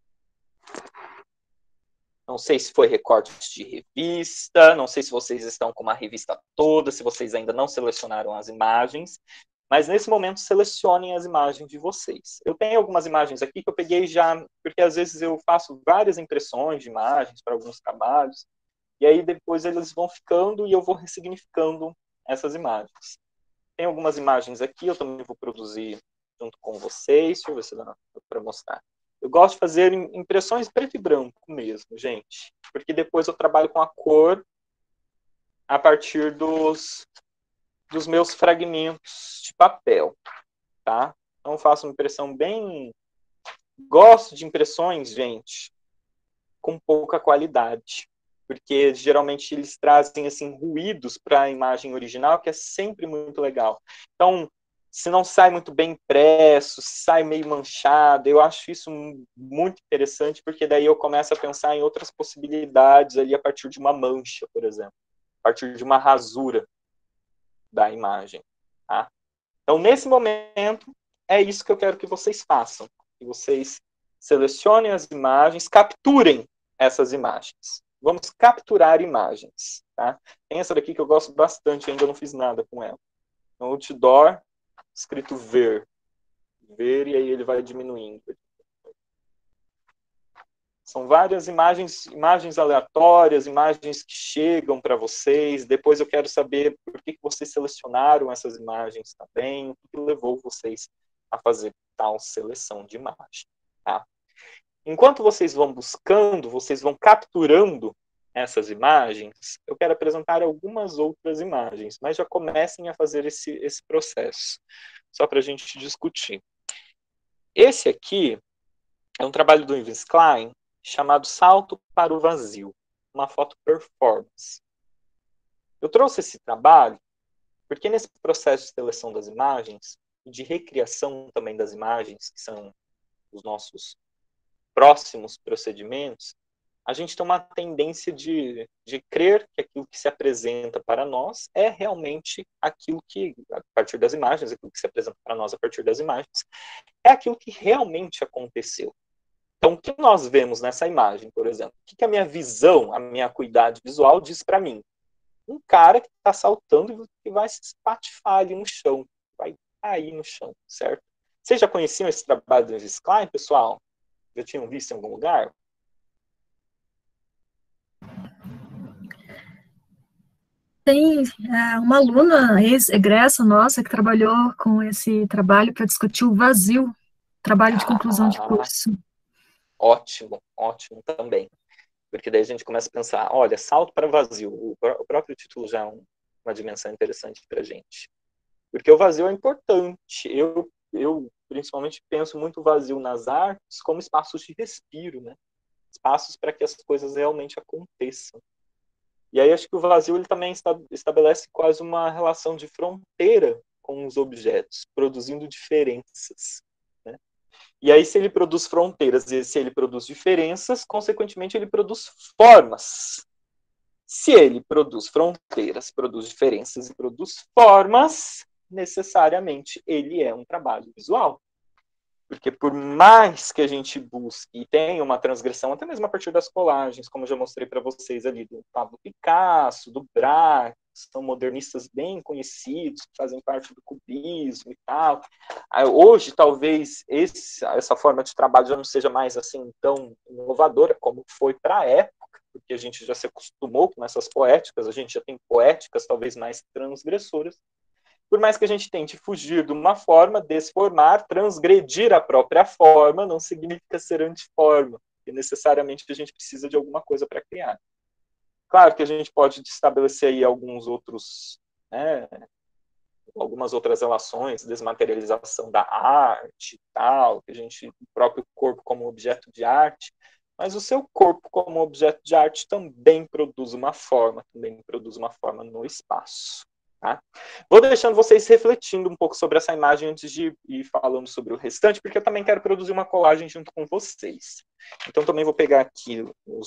Não sei se foi recorte de revista, não sei se vocês estão com uma revista toda, se vocês ainda não selecionaram as imagens, mas nesse momento selecionem as imagens de vocês. Eu tenho algumas imagens aqui que eu peguei já, porque às vezes eu faço várias impressões de imagens para alguns trabalhos, e aí depois eles vão ficando e eu vou ressignificando essas imagens. Tem algumas imagens aqui, eu também vou produzir junto com vocês, deixa eu ver se dá para mostrar. Eu gosto de fazer impressões preto e branco mesmo, gente, porque depois eu trabalho com a cor a partir dos meus fragmentos de papel, tá? Então eu faço uma impressão bem... Gosto de impressões, gente, com pouca qualidade, porque geralmente eles trazem assim ruídos para a imagem original, que é sempre muito legal. Então, se não sai muito bem impresso, se sai meio manchado, eu acho isso muito interessante, porque daí eu começo a pensar em outras possibilidades ali a partir de uma mancha, por exemplo, a partir de uma rasura da imagem, tá? Então, nesse momento, é isso que eu quero que vocês façam, que vocês selecionem as imagens, capturem essas imagens. Vamos capturar imagens, tá? Tem essa daqui que eu gosto bastante, ainda não fiz nada com ela. Então, outdoor, escrito ver, e aí ele vai diminuindo. São várias imagens aleatórias, imagens que chegam para vocês. Depois eu quero saber por que vocês selecionaram essas imagens também, o que levou vocês a fazer tal seleção de imagem. Tá? Enquanto vocês vão buscando, vocês vão capturando essas imagens, eu quero apresentar algumas outras imagens, mas já comecem a fazer esse processo, só para a gente discutir. Esse aqui é um trabalho do Yves Klein, chamado Salto para o Vazio, uma foto performance. Eu trouxe esse trabalho porque nesse processo de seleção das imagens e de recriação também das imagens, que são os nossos próximos procedimentos, a gente tem uma tendência de crer que aquilo que se apresenta para nós é realmente aquilo que, a partir das imagens, aquilo que se apresenta para nós a partir das imagens, é aquilo que realmente aconteceu. Então, o que nós vemos nessa imagem, por exemplo? O que a minha visão, a minha acuidade visual diz para mim? Um cara que está saltando e que vai se espatifar ali no chão, vai cair no chão, certo? Vocês já conheciam esse trabalho do Yves Klein, pessoal? Já tinham visto em algum lugar? Tem uma aluna ex-egressa nossa que trabalhou com esse trabalho para discutir o vazio, trabalho de conclusão de curso. Ótimo, ótimo também. Porque daí a gente começa a pensar, olha, salto para vazio. O próprio título já é uma dimensão interessante para a gente. Porque o vazio é importante. Eu principalmente penso muito o vazio nas artes como espaços de respiro, né? Espaços para que as coisas realmente aconteçam. E aí acho que o vazio ele também estabelece quase uma relação de fronteira com os objetos, produzindo diferenças, né? E aí, se ele produz fronteiras e se ele produz diferenças, consequentemente ele produz formas. Se ele produz fronteiras, produz diferenças e produz formas, necessariamente ele é um trabalho visual. Porque por mais que a gente busque e tenha uma transgressão, até mesmo a partir das colagens, como eu já mostrei para vocês ali, do Pablo Picasso, do Braque, que são modernistas bem conhecidos, que fazem parte do cubismo e tal. Hoje, talvez, essa forma de trabalho já não seja mais assim tão inovadora como foi para a época, porque a gente já se acostumou com essas poéticas, a gente já tem poéticas talvez mais transgressoras. Por mais que a gente tente fugir de uma forma, desformar, transgredir a própria forma, não significa ser antiforma, porque necessariamente a gente precisa de alguma coisa para criar. Claro que a gente pode estabelecer aí alguns outros, né, algumas outras relações, desmaterialização da arte, tal, que a gente, o próprio corpo como objeto de arte, mas o seu corpo como objeto de arte também produz uma forma no espaço. Tá? Vou deixando vocês refletindo um pouco sobre essa imagem antes de ir falando sobre o restante, porque eu também quero produzir uma colagem junto com vocês. Então também vou pegar aqui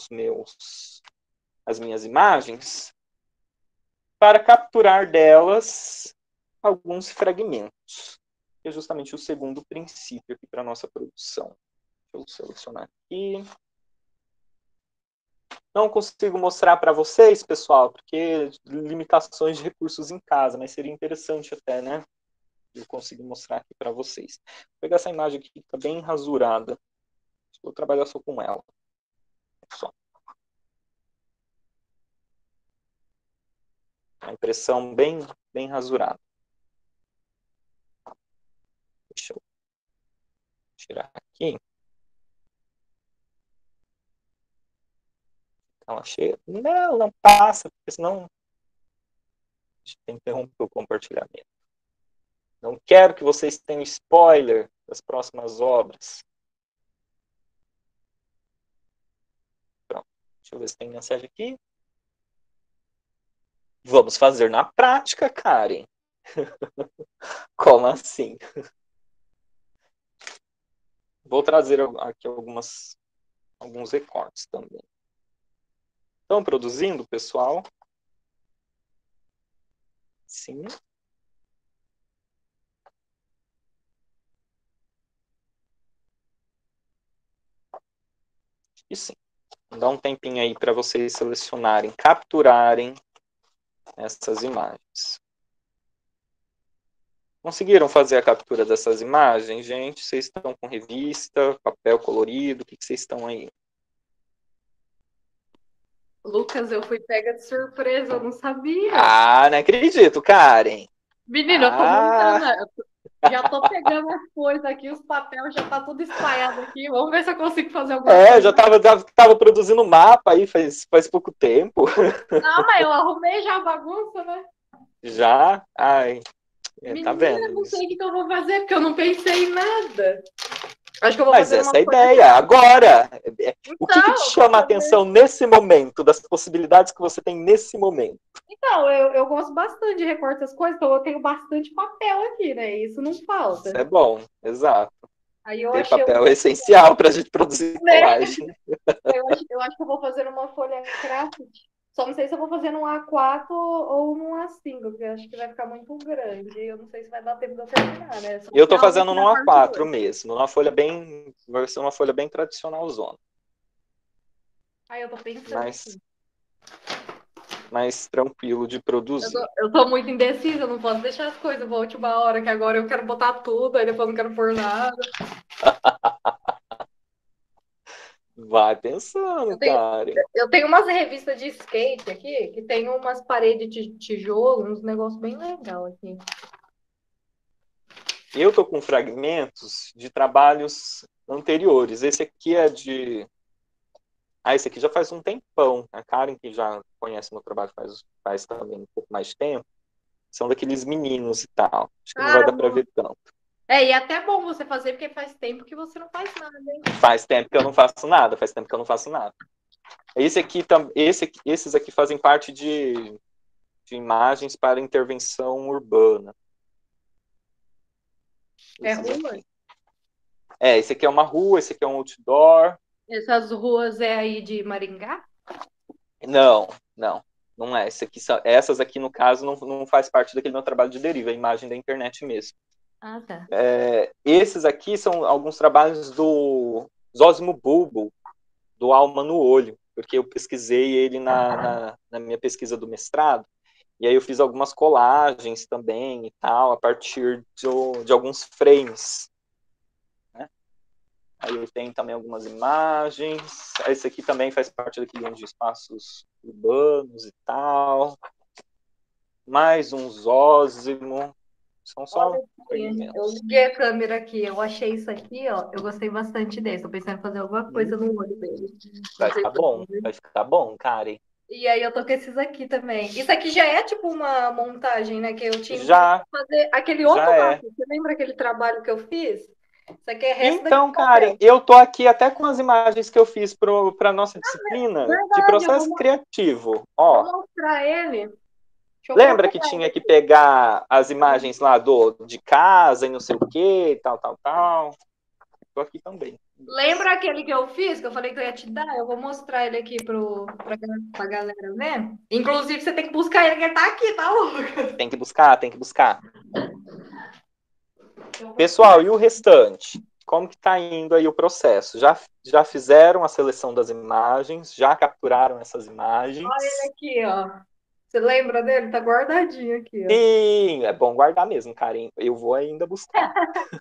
as minhas imagens para capturar delas alguns fragmentos, que é justamente o segundo princípio aqui para a nossa produção. Deixa eu selecionar aqui. Não consigo mostrar para vocês, pessoal, porque limitações de recursos em casa, mas seria interessante até, né? Eu conseguir mostrar aqui para vocês. Vou pegar essa imagem aqui que está bem rasurada. Vou trabalhar só com ela. Só. A impressão bem rasurada. Deixa eu tirar aqui. Ela chega. Não passa, porque senão a gente tem que interromper o compartilhamento. Não quero que vocês tenham spoiler das próximas obras. Pronto. Deixa eu ver se tem mensagem aqui. Vamos fazer na prática, Karen. Como assim? Vou trazer aqui alguns recortes também. Estão produzindo, pessoal? Sim. E sim. Dá um tempinho aí para vocês selecionarem, capturarem essas imagens. Conseguiram fazer a captura dessas imagens, gente? Vocês estão com revista, papel colorido? O que vocês estão aí? Lucas, eu fui pega de surpresa, eu não sabia. Ah, não acredito, Karen. Menina, eu tô montando. Já tô pegando as coisas aqui, os papéis já tá tudo espalhado aqui. Vamos ver se eu consigo fazer alguma coisa. Eu já tava produzindo mapa aí faz pouco tempo. Não, mas eu arrumei já a bagunça, né? Já? Ai, Menina, tá vendo? eu não sei o que eu vou fazer, porque eu não pensei em nada. Acho que eu vou Mas fazer essa uma é a ideia. Agora, o que te chama a atenção nesse momento, das possibilidades que você tem nesse momento? Então, eu gosto bastante de recortar as coisas, então eu tenho bastante papel aqui, né? Isso não falta. Isso é bom, exato. Aí eu ter achei papel é essencial para a gente produzir colagem. Eu acho que eu vou fazer uma folha craft. Só não sei se eu vou fazer num A4 ou num A5, porque eu acho que vai ficar muito grande. Eu não sei se vai dar tempo de eu terminar, né? Eu tô fazendo num A4 mesmo, vai ser uma folha bem tradicional zona. Aí eu tô pensando mais tranquilo de produzir. Eu tô muito indecisa, eu não posso deixar as coisas pra última hora, que agora eu quero botar tudo, aí depois não quero pôr nada. Vai pensando, cara. Eu tenho umas revistas de skate aqui, que tem umas paredes de tijolo, uns negócios bem legais aqui. Eu tô com fragmentos de trabalhos anteriores. Esse aqui é de... esse aqui já faz um tempão. A Karen, que já conhece meu trabalho faz também um pouco mais de tempo, são daqueles meninos e tal. Acho que não vai dar pra ver tanto. E é até bom você fazer, porque faz tempo que você não faz nada, hein? Faz tempo que eu não faço nada, Esses aqui fazem parte de imagens para intervenção urbana. É rua? Esse aqui é uma rua, esse aqui é um outdoor. Essas ruas é aí de Maringá? Não é. Essas aqui, no caso, não faz parte daquele meu trabalho de deriva, é a imagem da internet mesmo. Ah, tá. Esses aqui são alguns trabalhos do Zósimo Bulbul, do Alma no Olho, porque eu pesquisei ele na minha pesquisa do mestrado, e aí eu fiz algumas colagens também e tal, a partir de alguns frames. Né? Aí tem também algumas imagens. Esse aqui também faz parte daquele de espaços urbanos e tal. Mais um Zósimo. São só fragmentos. Eu liguei a câmera aqui, eu achei isso aqui, ó. Eu gostei bastante desse. Tô pensando em fazer alguma coisa no olho dele. Vai ficar bom, Karen. E aí eu tô com esses aqui também. Isso aqui já é tipo uma montagem, né? Que eu tinha que fazer aquele outro lado. Você lembra aquele trabalho que eu fiz? Isso aqui é resto Então, Karen, eu tô aqui até com as imagens que eu fiz para nossa disciplina de processo criativo. Ó. Vou mostrar ele. Lembra que tinha que pegar as imagens lá de casa e não sei o que, tal. Tô aqui também. Lembra aquele que eu fiz, que eu falei que eu ia te dar? Eu vou mostrar ele aqui pra galera ver. Inclusive, você tem que buscar ele, que ele tá aqui, tá louco? Tem que buscar. Pessoal, e o restante? Como que tá indo aí o processo? Já fizeram a seleção das imagens? Já capturaram essas imagens? Olha ele aqui, ó. Você lembra dele? Tá guardadinho aqui, ó. Sim, é bom guardar mesmo, Karen. Eu vou ainda buscar.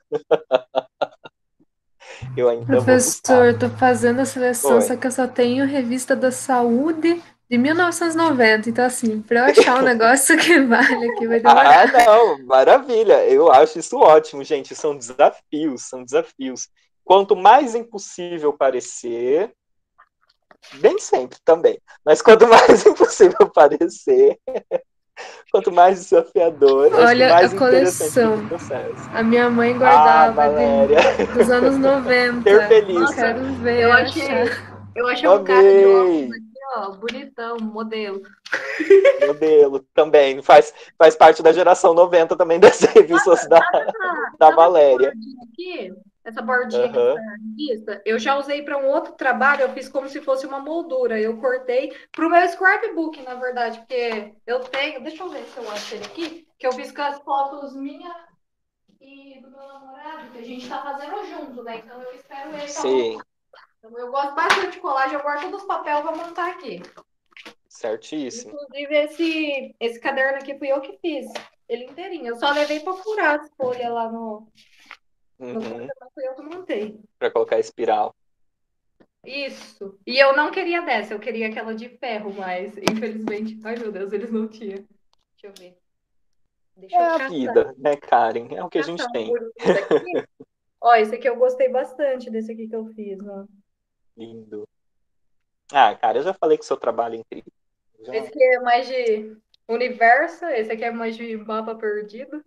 Professor, tô fazendo a seleção, só que eu só tenho revista da saúde de 1990. Então, assim, para eu achar um negócio que vale aqui, vai demorar. Não, maravilha. Eu acho isso ótimo, gente. São desafios. Quanto mais impossível parecer, nem sempre também, mas quanto mais impossível parecer, quanto mais desafiador, olha mais a coleção. O processo. A minha mãe guardava dos anos 90. Ter feliz. Quero ver. Eu achei um cara de óculos aqui, ó, bonitão, modelo. Modelo também, faz parte da geração 90 também das revistas da Valéria. Essa bordinha aqui da revista, eu já usei para um outro trabalho, eu fiz como se fosse uma moldura. Eu cortei para o meu scrapbook, na verdade, porque eu tenho. Deixa eu ver se eu acho ele aqui, que eu fiz com as fotos minhas e do meu namorado, que a gente tá fazendo junto, né? Então eu espero ele. Sim. Então, eu gosto bastante de colagem, eu guardo todos os papéis para montar aqui. Certíssimo. Inclusive, esse caderno aqui fui eu que fiz, ele inteirinho. Eu só levei para furar as folhas lá no. Foi eu que montei. Para colocar a espiral. Isso. E eu não queria dessa, eu queria aquela de ferro, mas infelizmente, ai meu Deus, eles não tinham. Deixa eu ver. A vida, né, Karen? É o que a gente tem. Ó, esse aqui eu gostei bastante desse aqui que eu fiz, ó. Lindo. Cara, eu já falei que o seu trabalho é incrível. Esse aqui é mais de universo, esse aqui é mais de mapa perdido.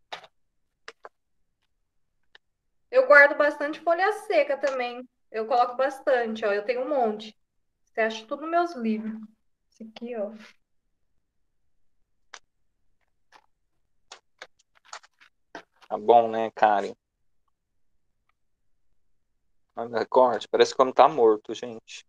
Eu guardo bastante folha seca também. Eu coloco bastante, ó. Eu tenho um monte. Você acha tudo nos meus livros. Esse aqui, ó. Tá bom, né, Karen? Olha, corte, parece que o homem tá morto, gente.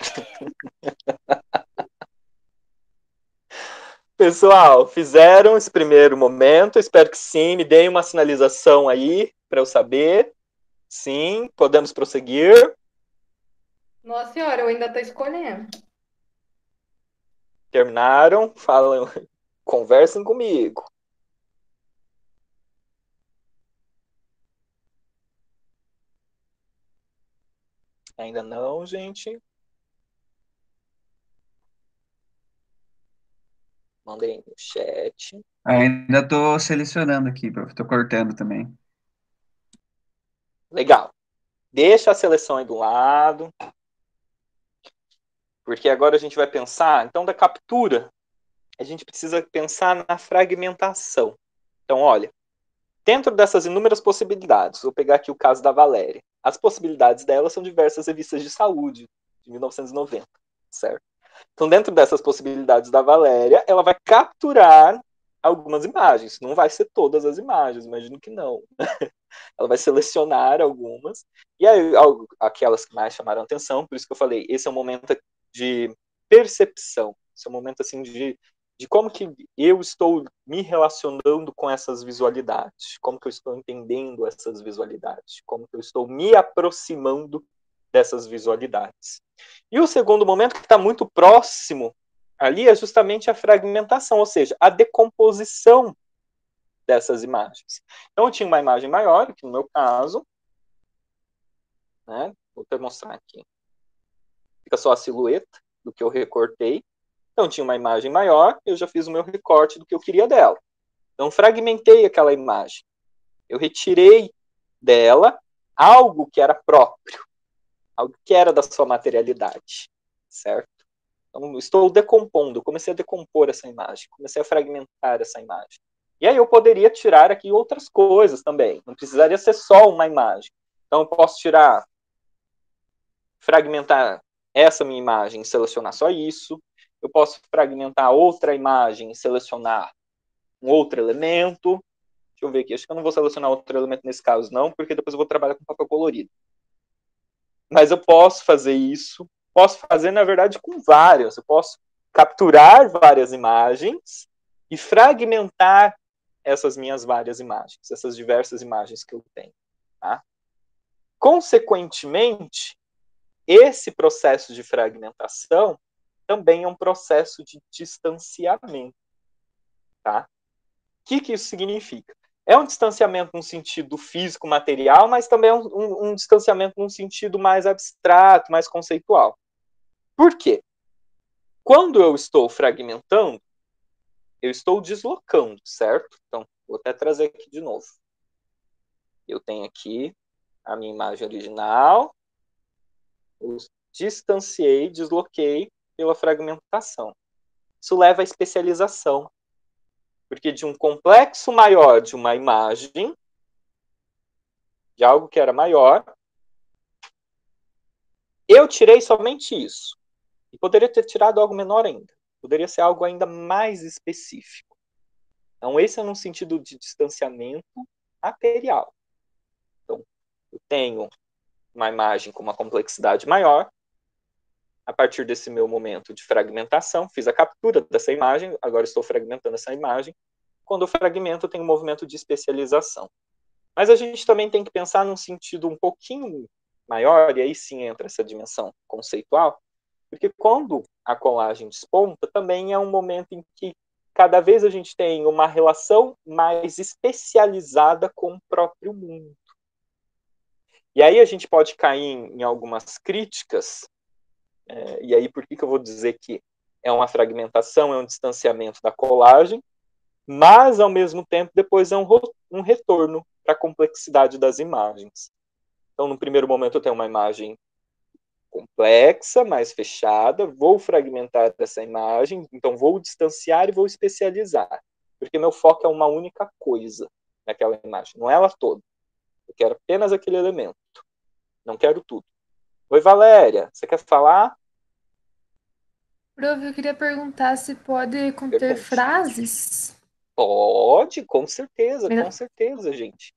Pessoal, fizeram esse primeiro momento? Espero que sim. Me deem uma sinalização aí para eu saber. Sim, podemos prosseguir. Nossa senhora, eu ainda estou escolhendo. Terminaram? Falam, conversem comigo. Ainda não, gente. Mandei no chat. Ainda estou selecionando aqui, estou cortando também. Legal. Deixa a seleção aí do lado. Porque agora a gente vai pensar, então, da captura. A gente precisa pensar na fragmentação. Então, olha, dentro dessas inúmeras possibilidades, vou pegar aqui o caso da Valéria. As possibilidades dela são diversas revistas de saúde, de 1990. certo? Então, dentro dessas possibilidades da Valéria, ela vai capturar algumas imagens. Não vai ser todas as imagens, imagino que não. Ela vai selecionar algumas, e aí aquelas que mais chamaram atenção, por isso que eu falei, esse é um momento de percepção, esse é um momento assim de como que eu estou me relacionando com essas visualidades, como que eu estou entendendo essas visualidades, como que eu estou me aproximando dessas visualidades. E o segundo momento, que está muito próximo ali, é justamente a fragmentação, ou seja, a decomposição dessas imagens. Então, eu tinha uma imagem maior, que no meu caso, né, vou até mostrar aqui, fica só a silhueta do que eu recortei. Então, tinha uma imagem maior, eu já fiz o meu recorte do que eu queria dela. Então, fragmentei aquela imagem. Eu retirei dela algo que era próprio, algo que era da sua materialidade, certo? Então, estou decompondo, comecei a decompor essa imagem, comecei a fragmentar essa imagem. E aí eu poderia tirar aqui outras coisas também, não precisaria ser só uma imagem. Então, eu posso tirar, fragmentar essa minha imagem e selecionar só isso. Eu posso fragmentar outra imagem e selecionar um outro elemento. Deixa eu ver aqui, acho que eu não vou selecionar outro elemento nesse caso não, porque depois eu vou trabalhar com papel colorido. Mas eu posso fazer isso, posso fazer, na verdade, com várias. Eu posso capturar várias imagens e fragmentar essas minhas várias imagens, essas diversas imagens que eu tenho. Tá? Consequentemente, esse processo de fragmentação também é um processo de distanciamento. Tá? O que isso significa? É um distanciamento no sentido físico, material, mas também é um distanciamento num sentido mais abstrato, mais conceitual. Por quê? Quando eu estou fragmentando, eu estou deslocando, certo? Então, vou até trazer aqui de novo. Eu tenho aqui a minha imagem original, eu distanciei, desloquei pela fragmentação. Isso leva à especialização. Porque de um complexo maior de uma imagem, de algo que era maior, eu tirei somente isso. E poderia ter tirado algo menor ainda. Poderia ser algo ainda mais específico. Então, esse é num sentido de distanciamento material. Então, eu tenho uma imagem com uma complexidade maior. A partir desse meu momento de fragmentação, fiz a captura dessa imagem, agora estou fragmentando essa imagem. Quando eu fragmento, eu tenho um movimento de especialização. Mas a gente também tem que pensar num sentido um pouquinho maior, e aí sim entra essa dimensão conceitual, porque quando a colagem desponta, também é um momento em que cada vez a gente tem uma relação mais especializada com o próprio mundo. E aí a gente pode cair em algumas críticas, e aí por que eu vou dizer que é uma fragmentação, é um distanciamento da colagem, mas, ao mesmo tempo, depois é um retorno para a complexidade das imagens. Então, no primeiro momento, eu tenho uma imagem complexa, mais fechada, vou fragmentar essa imagem, então vou distanciar e vou especializar, porque meu foco é uma única coisa naquela imagem, não é ela toda. Eu quero apenas aquele elemento, não quero tudo. Oi, Valéria, você quer falar? Prof, eu queria perguntar se pode conter frases? Pode, com certeza, gente.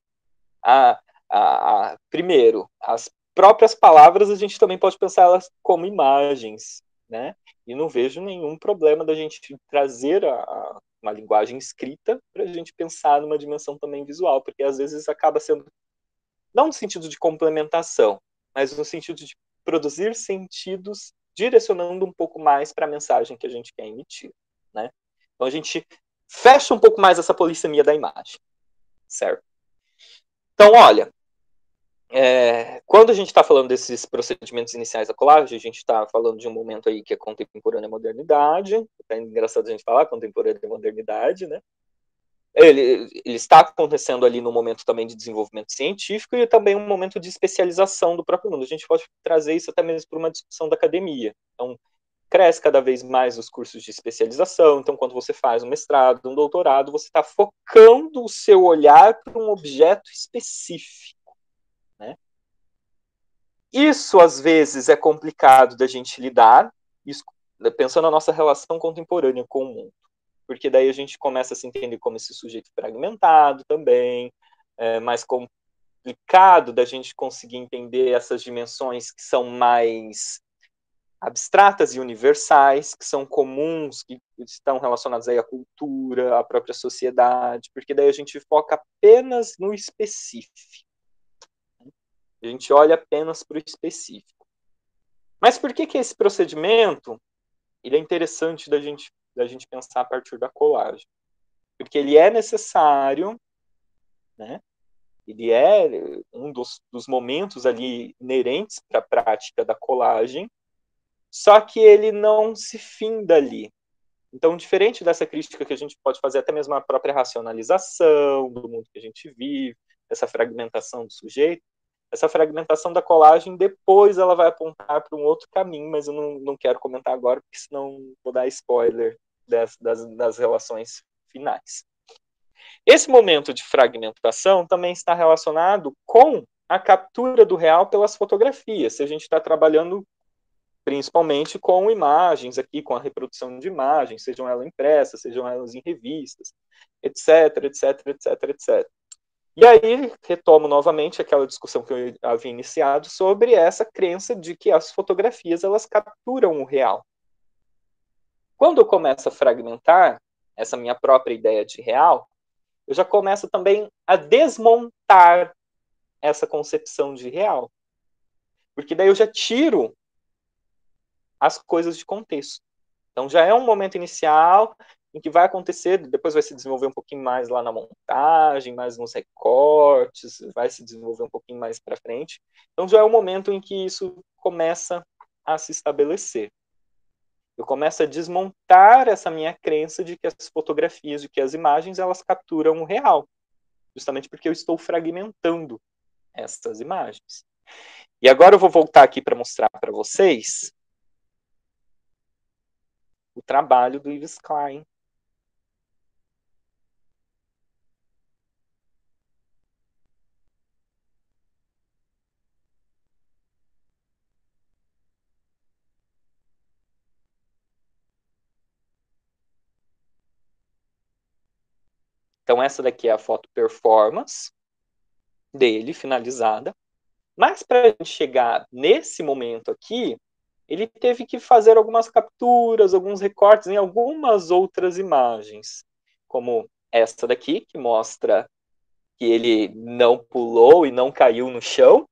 Primeiro, as próprias palavras a gente também pode pensar elas como imagens, né? E não vejo nenhum problema da gente trazer uma linguagem escrita para a gente pensar numa dimensão também visual, porque às vezes acaba sendo, não no sentido de complementação, mas no sentido de produzir sentidos direcionando um pouco mais para a mensagem que a gente quer emitir, né? Então a gente fecha um pouco mais essa polissemia da imagem, certo? Então, olha, quando a gente está falando desses procedimentos iniciais da colagem, a gente está falando de um momento aí que é contemporânea à modernidade, é engraçado a gente falar contemporânea à modernidade, né? Ele está acontecendo ali no momento também de desenvolvimento científico e também um momento de especialização do próprio mundo. A gente pode trazer isso até mesmo para uma discussão da academia. Então, cresce cada vez mais os cursos de especialização. Então, quando você faz um mestrado, um doutorado, você está focando o seu olhar para um objeto específico, né? Isso, às vezes, é complicado da gente lidar, pensando na nossa relação contemporânea com o mundo. Porque daí a gente começa a se entender como esse sujeito fragmentado também, mais complicado da gente conseguir entender essas dimensões que são mais abstratas e universais, que são comuns, que estão relacionadas aí à cultura, à própria sociedade, porque daí a gente foca apenas no específico. A gente olha apenas para o específico. Mas por que esse procedimento ele é interessante da gente pensar a partir da colagem? Porque ele é necessário, né? Ele é um dos momentos ali inerentes para a prática da colagem, só que ele não se finda ali. Então, diferente dessa crítica que a gente pode fazer até mesmo a própria racionalização do mundo que a gente vive, essa fragmentação do sujeito, essa fragmentação da colagem, depois ela vai apontar para um outro caminho, mas eu não quero comentar agora, porque senão vou dar spoiler das relações finais. Esse momento de fragmentação também está relacionado com a captura do real pelas fotografias. Se a gente está trabalhando principalmente com imagens aqui, com a reprodução de imagens, sejam elas impressas, sejam elas em revistas, etc, etc, etc, etc. E aí, retomo novamente aquela discussão que eu havia iniciado sobre essa crença de que as fotografias, elas capturam o real. Quando eu começo a fragmentar essa minha própria ideia de real, eu já começo também a desmontar essa concepção de real. Porque daí eu já tiro as coisas de contexto. Então já é um momento inicial em que vai acontecer, depois vai se desenvolver um pouquinho mais lá na montagem, mais nos recortes, vai se desenvolver um pouquinho mais para frente. Então já é um momento em que isso começa a se estabelecer. Eu começo a desmontar essa minha crença de que as fotografias, de que as imagens, elas capturam o real, justamente porque eu estou fragmentando essas imagens. E agora eu vou voltar aqui para mostrar para vocês o trabalho do Yves Klein. Então essa daqui é a foto performance dele, finalizada. Mas para a gente chegar nesse momento aqui, ele teve que fazer algumas capturas, alguns recortes em algumas outras imagens, como essa daqui, que mostra que ele não pulou e não caiu no chão,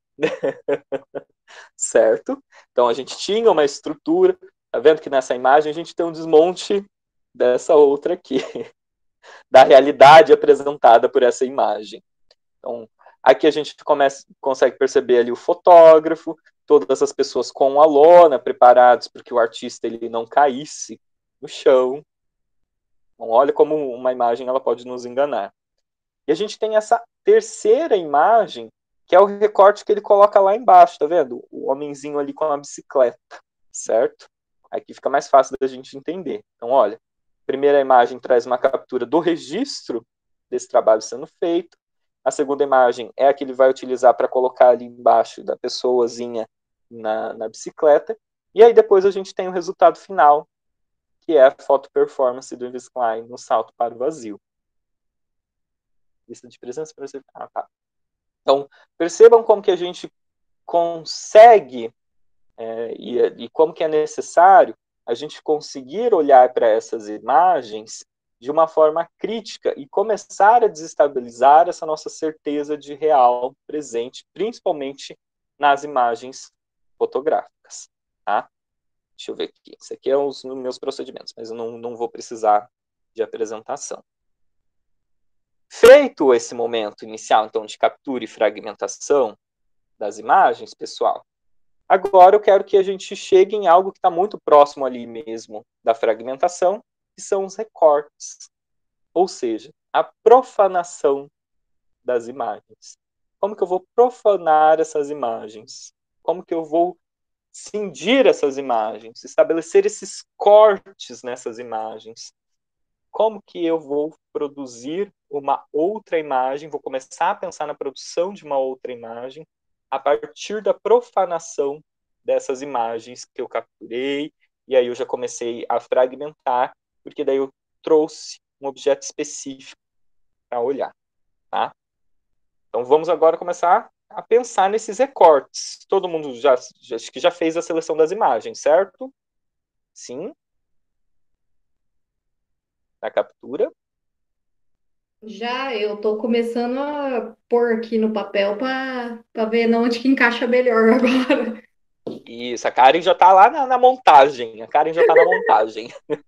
certo? Então a gente tinha uma estrutura, tá vendo que nessa imagem a gente tem um desmonte dessa outra aqui, da realidade apresentada por essa imagem. Então, aqui a gente consegue perceber ali o fotógrafo, todas as pessoas com a lona, preparados para que o artista ele não caísse no chão. Então, olha como uma imagem ela pode nos enganar. E a gente tem essa terceira imagem, que é o recorte que ele coloca lá embaixo, tá vendo? O homenzinho ali com a bicicleta, certo? Aqui fica mais fácil da gente entender. Então, olha, a primeira imagem traz uma captura do registro desse trabalho sendo feito. A segunda imagem é a que ele vai utilizar para colocar ali embaixo da pessoazinha na bicicleta. E aí depois a gente tem o resultado final, que é a foto performance do Yves Klein no salto para o vazio. Lista de presença para você. Ah, tá. Então, percebam como que a gente consegue e como que é necessário a gente conseguir olhar para essas imagens de uma forma crítica e começar a desestabilizar essa nossa certeza de real presente, principalmente nas imagens fotográficas. Tá? Deixa eu ver aqui. Esse aqui é os meus procedimentos, mas eu não vou precisar de apresentação. Feito esse momento inicial, então, de captura e fragmentação das imagens, pessoal, agora eu quero que a gente chegue em algo que está muito próximo ali mesmo da fragmentação, que são os recortes, ou seja, a profanação das imagens. Como que eu vou profanar essas imagens? Como que eu vou cindir essas imagens? Estabelecer esses cortes nessas imagens? Como que eu vou produzir uma outra imagem? Vou começar a pensar na produção de uma outra imagem a partir da profanação dessas imagens que eu capturei, e aí eu já comecei a fragmentar, porque daí eu trouxe um objeto específico para olhar, tá? Então vamos agora começar a pensar nesses recortes. Todo mundo acho que já fez a seleção das imagens, certo? Sim? Na captura? Já eu tô começando a pôr aqui no papel para ver onde que encaixa melhor agora. Isso, a Karen já está lá na montagem. A Karen já está na montagem.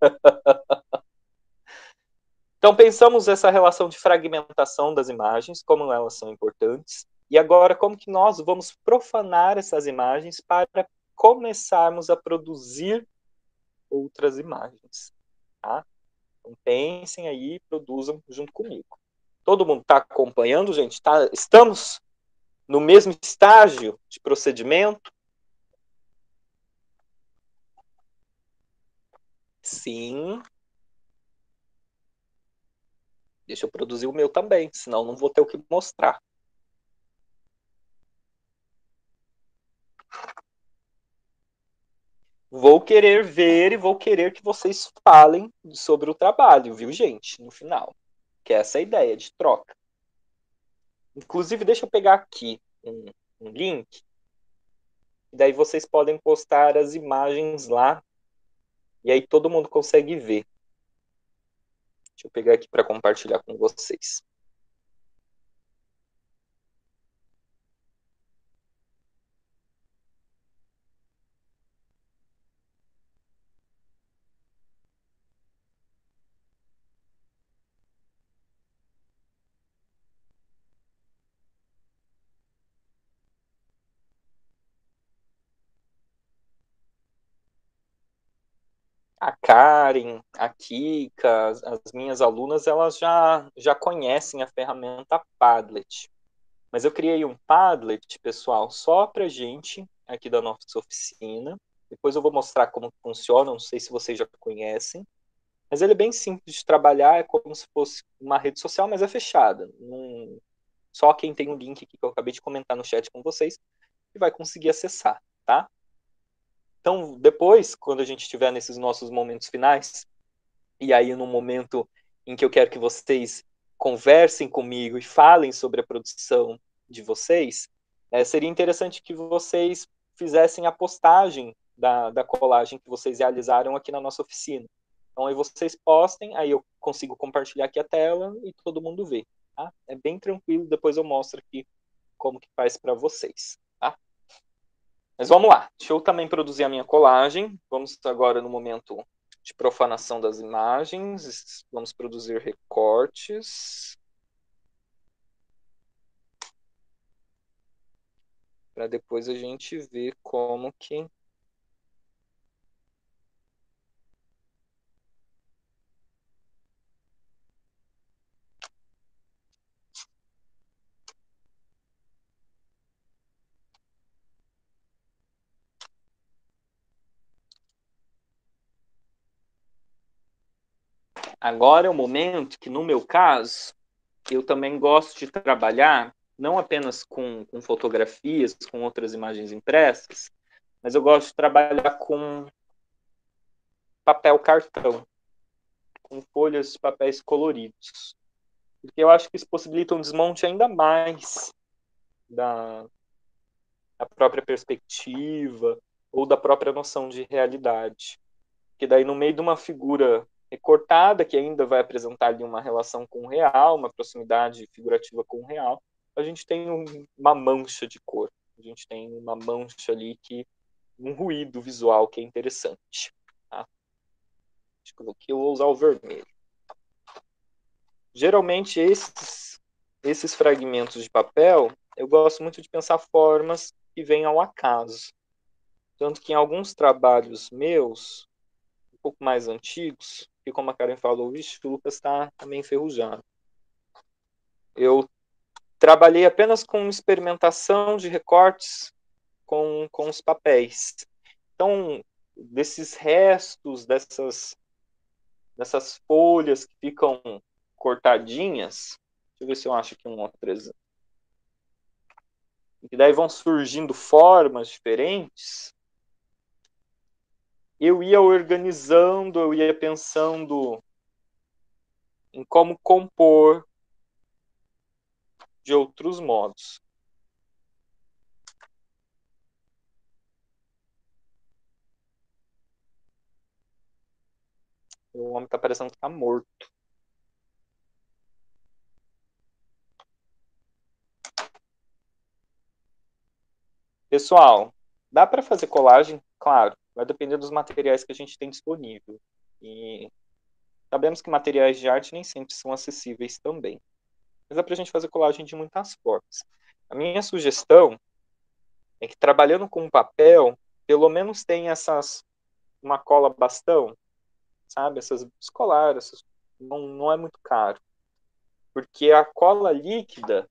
Então, pensamos essa relação de fragmentação das imagens, como elas são importantes, e agora como que nós vamos profanar essas imagens para começarmos a produzir outras imagens, tá? Então, pensem aí e produzam junto comigo. Todo mundo está acompanhando, gente? Estamos no mesmo estágio de procedimento? Sim. Deixa eu produzir o meu também, senão não vou ter o que mostrar. Vou querer ver e vou querer que vocês falem sobre o trabalho, viu, gente? No final. Que é essa ideia de troca. Inclusive, deixa eu pegar aqui um link. E daí vocês podem postar as imagens lá. E aí todo mundo consegue ver. Deixa eu pegar aqui para compartilhar com vocês. A Karen, a Kika, as minhas alunas, elas já conhecem a ferramenta Padlet. Mas eu criei um Padlet, pessoal, só para gente aqui da nossa oficina. Depois eu vou mostrar como funciona, não sei se vocês já conhecem. Mas ele é bem simples de trabalhar, é como se fosse uma rede social, mas é fechada. Só quem tem o link aqui que eu acabei de comentar no chat com vocês que vai conseguir acessar, tá? Então, depois, quando a gente estiver nesses nossos momentos finais, e aí no momento em que eu quero que vocês conversem comigo e falem sobre a produção de vocês, seria interessante que vocês fizessem a postagem da colagem que vocês realizaram aqui na nossa oficina. Então aí vocês postem, aí eu consigo compartilhar aqui a tela e todo mundo vê. Tá? É bem tranquilo, depois eu mostro aqui como que faz para vocês. Tá? Mas vamos lá, deixa eu também produzir a minha colagem. Vamos agora no momento de profanação das imagens. Vamos produzir recortes. Para depois a gente ver como que... Agora é o momento que, no meu caso, eu também gosto de trabalhar não apenas com fotografias, com outras imagens impressas, mas eu gosto de trabalhar com papel cartão, com folhas de papéis coloridos. Porque eu acho que isso possibilita um desmonte ainda mais da própria perspectiva ou da própria noção de realidade. Porque daí, no meio de uma figura recortada, que ainda vai apresentar ali uma relação com o real, uma proximidade figurativa com o real, a gente tem uma mancha de cor. A gente tem uma mancha ali um ruído visual que é interessante. Tá? Acho que eu vou usar o vermelho. Geralmente, esses fragmentos de papel, eu gosto muito de pensar formas que vêm ao acaso. Tanto que em alguns trabalhos meus, um pouco mais antigos, que como a Karen falou, o Lucas está meio enferrujado. Eu trabalhei apenas com experimentação de recortes com os papéis. Então, desses restos, dessas folhas que ficam cortadinhas, deixa eu ver se eu acho aqui um outro exemplo. E daí vão surgindo formas diferentes. eu ia organizando, eu ia pensando em como compor de outros modos. O homem está parecendo que está morto. Pessoal, dá para fazer colagem? Claro, vai depender dos materiais que a gente tem disponível. E sabemos que materiais de arte nem sempre são acessíveis também. Mas dá para a gente fazer colagem de muitas formas. A minha sugestão é que trabalhando com papel, pelo menos tenha uma cola bastão, sabe? Essas escolar, não é muito caro. Porque a cola líquida,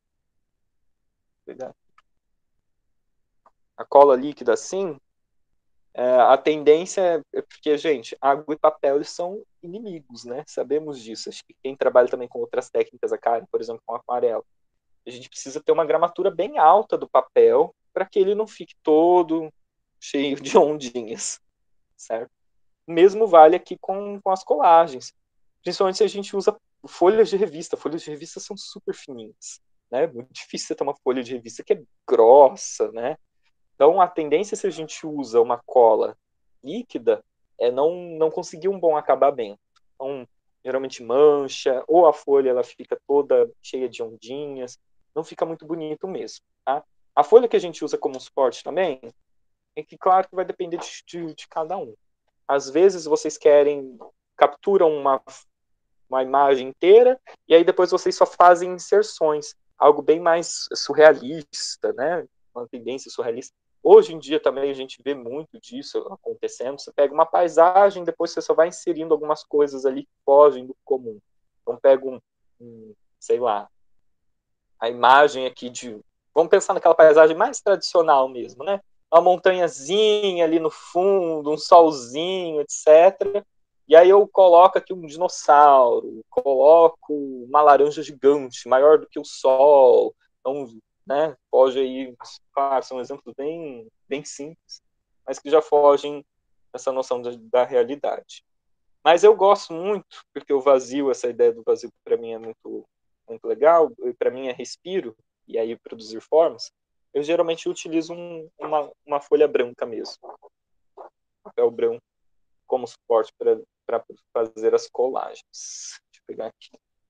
assim, a tendência é porque, gente, água e papel eles são inimigos, né? Sabemos disso. Acho que quem trabalha também com outras técnicas, a Karen, por exemplo, com aquarela, a gente precisa ter uma gramatura bem alta do papel para que ele não fique todo cheio de ondinhas, certo? O mesmo vale aqui com as colagens. Principalmente se a gente usa folhas de revista. Folhas de revista são super fininhas, né? É muito difícil você ter uma folha de revista que é grossa, né? Então, a tendência, se a gente usa uma cola líquida, é não conseguir um bom acabamento. Então, geralmente mancha, ou a folha ela fica toda cheia de ondinhas, não fica muito bonito mesmo. Tá? A folha que a gente usa como suporte também, é que claro que vai depender de cada um. Às vezes vocês capturam uma imagem inteira, e aí depois vocês só fazem inserções, algo bem mais surrealista, né? Uma tendência surrealista. Hoje em dia também a gente vê muito disso acontecendo. Você pega uma paisagem, depois você só vai inserindo algumas coisas ali que fogem do comum. Então pega sei lá, a imagem aqui vamos pensar naquela paisagem mais tradicional mesmo, né? Uma montanhazinha ali no fundo, um solzinho, etc. E aí eu coloco aqui um dinossauro, coloco uma laranja gigante, maior do que o sol. Então, né, foge aí, claro, são exemplos bem, bem simples, mas que já fogem dessa noção da realidade. Mas eu gosto muito, porque o vazio, essa ideia do vazio para mim é muito, muito legal, para mim é respiro, e aí produzir formas, eu geralmente utilizo uma folha branca mesmo, papel branco, como suporte para fazer as colagens. Deixa eu pegar aqui.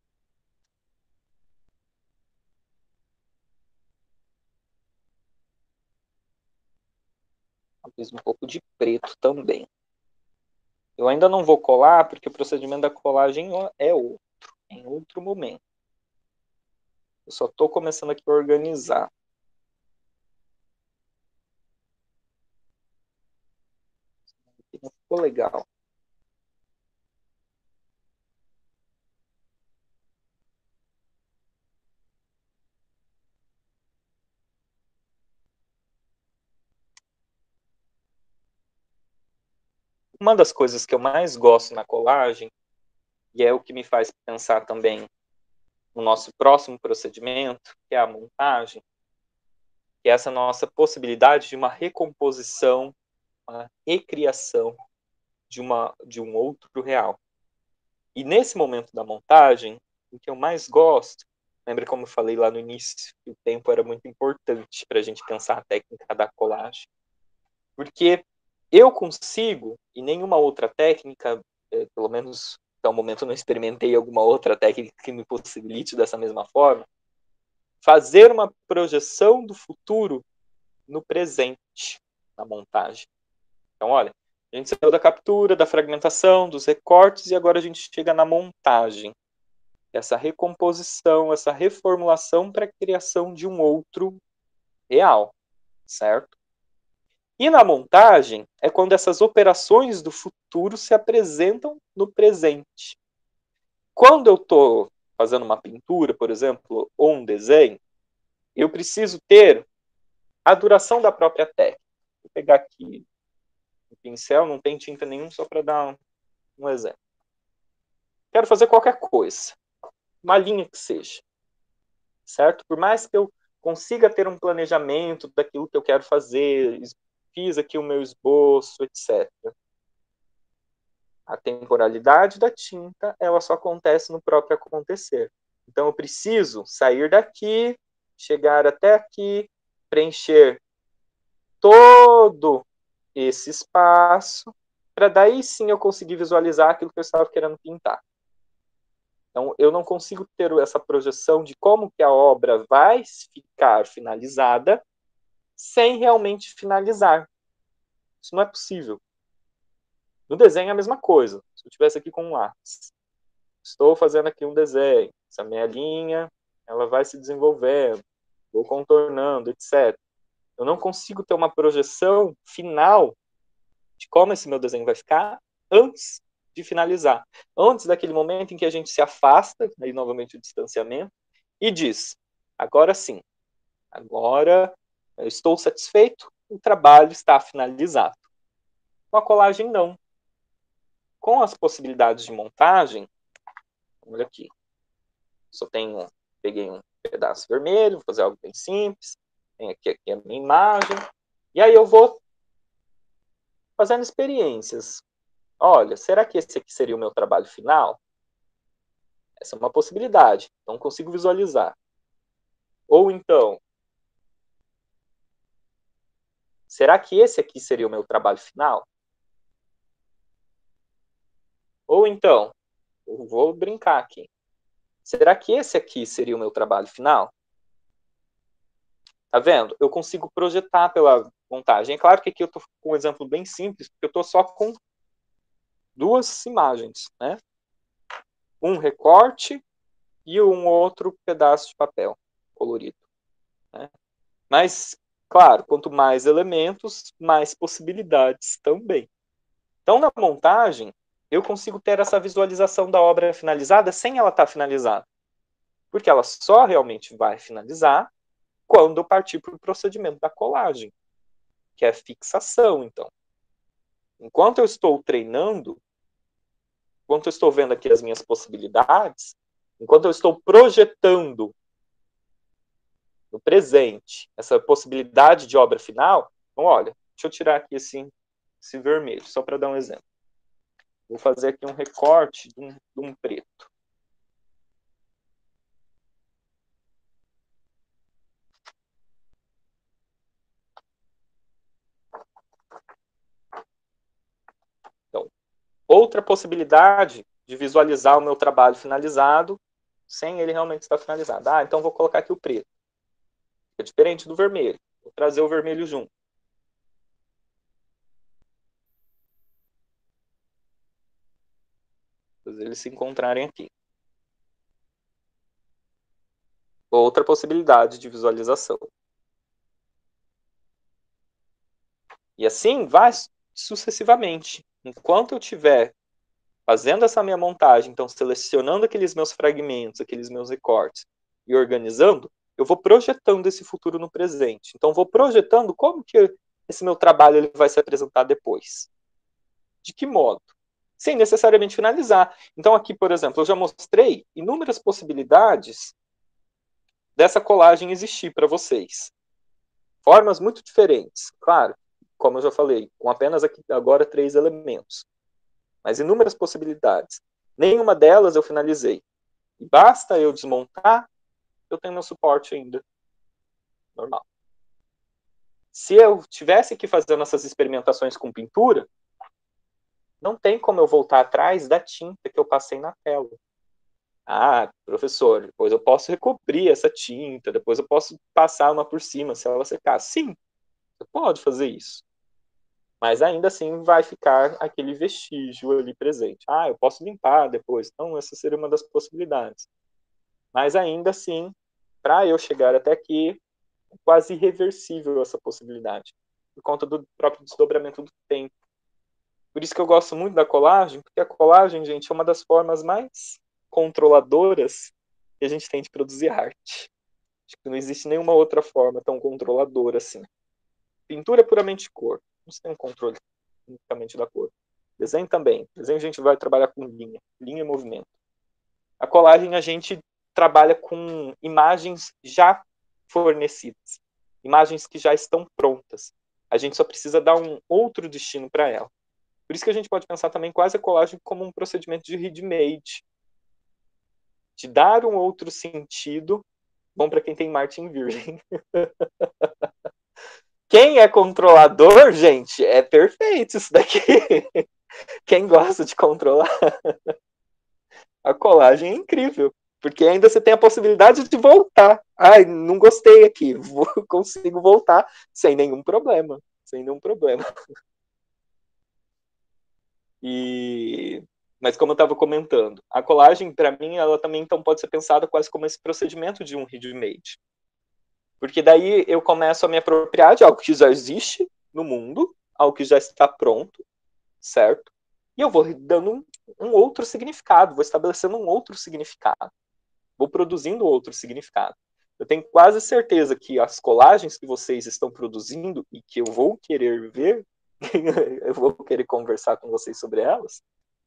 Talvez um pouco de preto também. Eu ainda não vou colar, porque o procedimento da colagem é outro, em outro momento. Eu só estou começando aqui a organizar. Não ficou legal. Uma das coisas que eu mais gosto na colagem, e é o que me faz pensar também no nosso próximo procedimento, que é a montagem, que é essa nossa possibilidade de uma recomposição, uma recriação de um outro real. E nesse momento da montagem, o que eu mais gosto, lembra como eu falei lá no início, que o tempo era muito importante para a gente pensar a técnica da colagem. Porque eu consigo, e nenhuma outra técnica, pelo menos até o momento eu não experimentei alguma outra técnica que me possibilite dessa mesma forma, fazer uma projeção do futuro no presente, na montagem. Então, olha, a gente saiu da captura, da fragmentação, dos recortes, e agora a gente chega na montagem. Essa recomposição, essa reformulação para a criação de um outro real, certo? E na montagem é quando essas operações do futuro se apresentam no presente. Quando eu estou fazendo uma pintura, por exemplo, ou um desenho, eu preciso ter a duração da própria técnica. Vou pegar aqui o pincel, não tem tinta nenhum, só para dar um exemplo. Quero fazer qualquer coisa, uma linha que seja, certo? Por mais que eu consiga ter um planejamento daquilo que eu quero fazer, fiz aqui o meu esboço, etc. A temporalidade da tinta, ela só acontece no próprio acontecer. Então, eu preciso sair daqui, chegar até aqui, preencher todo esse espaço, para daí sim eu conseguir visualizar aquilo que eu estava querendo pintar. Então, eu não consigo ter essa projeção de como que a obra vai ficar finalizada sem realmente finalizar. Isso não é possível. No desenho é a mesma coisa. Se eu estivesse aqui com um lápis, estou fazendo aqui um desenho, essa minha linha, ela vai se desenvolvendo, vou contornando, etc. Eu não consigo ter uma projeção final de como esse meu desenho vai ficar antes de finalizar. Antes daquele momento em que a gente se afasta, aí novamente o distanciamento, e diz, agora sim, agora eu estou satisfeito, o trabalho está finalizado. Com a colagem, não. Com as possibilidades de montagem, olha aqui, peguei um pedaço vermelho, vou fazer algo bem simples, tem aqui a minha imagem, e aí eu vou fazendo experiências. Olha, será que esse aqui seria o meu trabalho final? Essa é uma possibilidade, então consigo visualizar. Ou então, será que esse aqui seria o meu trabalho final? Ou então, eu vou brincar aqui. Será que esse aqui seria o meu trabalho final? Tá vendo? Eu consigo projetar pela montagem. É claro que aqui eu estou com um exemplo bem simples, porque eu estou só com duas imagens, né? Um recorte e um outro pedaço de papel colorido, né? Mas, claro, quanto mais elementos, mais possibilidades também. Então, na montagem, eu consigo ter essa visualização da obra finalizada sem ela estar finalizada. Porque ela só realmente vai finalizar quando eu partir para o procedimento da colagem, que é a fixação, então. Enquanto eu estou treinando, enquanto eu estou vendo aqui as minhas possibilidades, enquanto eu estou projetando no presente essa possibilidade de obra final, então, olha, deixa eu tirar aqui esse vermelho, só para dar um exemplo. Vou fazer aqui um recorte de um preto. Então, outra possibilidade de visualizar o meu trabalho finalizado sem ele realmente estar finalizado. Ah, então vou colocar aqui o preto. É diferente do vermelho. Vou trazer o vermelho junto. Fazer eles se encontrarem aqui. Outra possibilidade de visualização. E assim vai sucessivamente. Enquanto eu estiver fazendo essa minha montagem, então selecionando aqueles meus fragmentos, aqueles meus recortes e organizando, eu vou projetando esse futuro no presente. Então vou projetando como que esse meu trabalho ele vai se apresentar depois. De que modo? Sem necessariamente finalizar. Então aqui, por exemplo, eu já mostrei inúmeras possibilidades dessa colagem existir para vocês. Formas muito diferentes. Claro, como eu já falei, com apenas aqui agora 3 elementos. Mas inúmeras possibilidades. Nenhuma delas eu finalizei. E basta eu desmontar, eu tenho meu suporte ainda. Normal. Se eu tivesse que fazer essas experimentações com pintura, não tem como eu voltar atrás da tinta que eu passei na tela. Ah, professor, depois eu posso recobrir essa tinta, depois eu posso passar uma por cima se ela secar. Sim, você pode fazer isso. Mas ainda assim vai ficar aquele vestígio ali presente. Ah, eu posso limpar depois. Então, essa seria uma das possibilidades. Mas ainda assim, para eu chegar até aqui, é quase irreversível essa possibilidade, por conta do próprio desdobramento do tempo. Por isso que eu gosto muito da colagem, porque a colagem, gente, é uma das formas mais controladoras que a gente tem de produzir arte. Acho que não existe nenhuma outra forma tão controladora assim. Pintura é puramente cor. Não tem um controle unicamente da cor. Desenho também. Desenho a gente vai trabalhar com linha e movimento. A colagem a gente trabalha com imagens já fornecidas. Imagens que já estão prontas. A gente só precisa dar um outro destino para ela. Por isso que a gente pode pensar também quase a colagem como um procedimento de ready-made, de dar um outro sentido, bom para quem tem Marte em Virgem. Quem é controlador, gente, é perfeito isso daqui. Quem gosta de controlar, a colagem é incrível, porque ainda você tem a possibilidade de voltar. Ai, não gostei aqui, consigo voltar sem nenhum problema, sem nenhum problema. Mas como eu estava comentando, a colagem, para mim, ela também então pode ser pensada quase como esse procedimento de um ready-made. Porque daí eu começo a me apropriar de algo que já existe no mundo, algo que já está pronto, certo? E eu vou dando um outro significado, vou estabelecendo um outro significado, vou produzindo outro significado. Eu tenho quase certeza que as colagens que vocês estão produzindo e que eu vou querer ver, eu vou querer conversar com vocês sobre elas,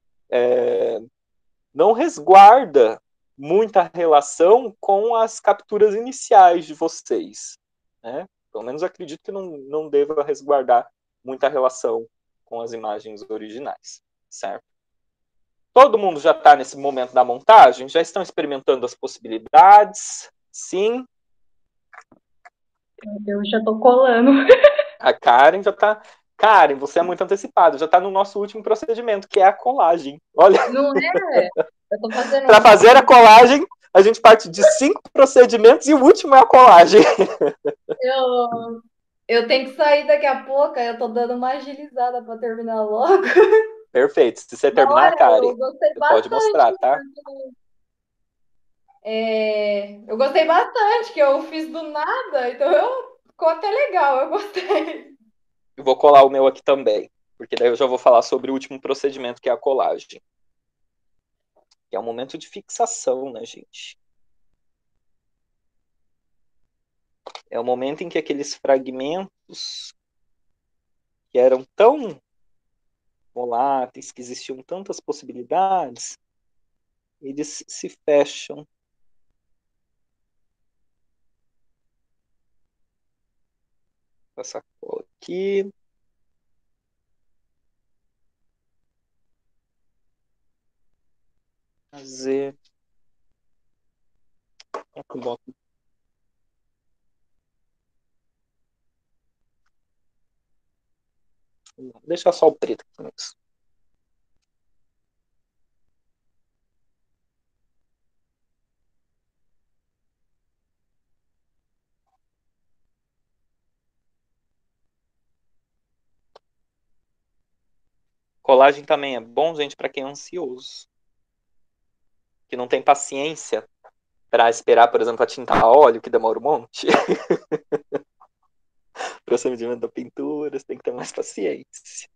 não resguarda muita relação com as capturas iniciais de vocês, né? Pelo menos acredito que não deva resguardar muita relação com as imagens originais, certo? Todo mundo já está nesse momento da montagem? Já estão experimentando as possibilidades? Sim? Eu já estou colando. A Karen já está... Karen, você é muito antecipada, já está no nosso último procedimento, que é a colagem. Olha. Não é? Eu tô fazendo. Para fazer a colagem, a gente parte de 5 procedimentos e o último é a colagem. Eu tenho que sair daqui a pouco, eu tô dando uma agilizada para terminar logo. Perfeito. Se você terminar, Karen, você pode mostrar, tá? Eu gostei bastante, que eu fiz do nada, então ficou até legal, eu gostei. Eu vou colar o meu aqui também, porque daí eu já vou falar sobre o último procedimento, que é a colagem. Que é um momento de fixação, né, gente? É o momento em que aqueles fragmentos que eram tão voláteis, que existiam tantas possibilidades, eles se fecham. Essa cola aqui. Fazer. Deixa só o preto aqui mesmo. Colagem também é bom, gente, para quem é ansioso. Que não tem paciência para esperar, por exemplo, a tinta a óleo, que demora um monte. Procedimento da pintura, você tem que ter mais paciência.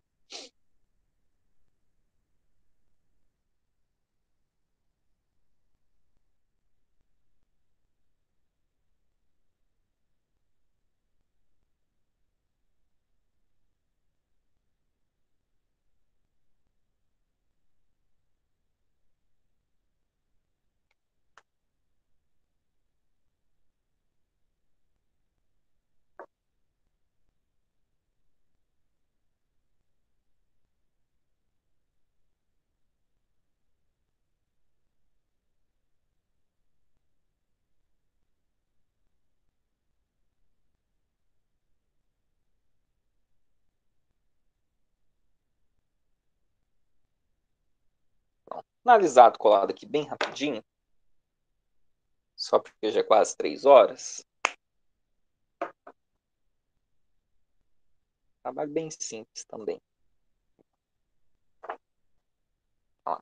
Analisado, colado aqui bem rapidinho, só porque já é quase 3 horas. Trabalho bem simples também. Ó.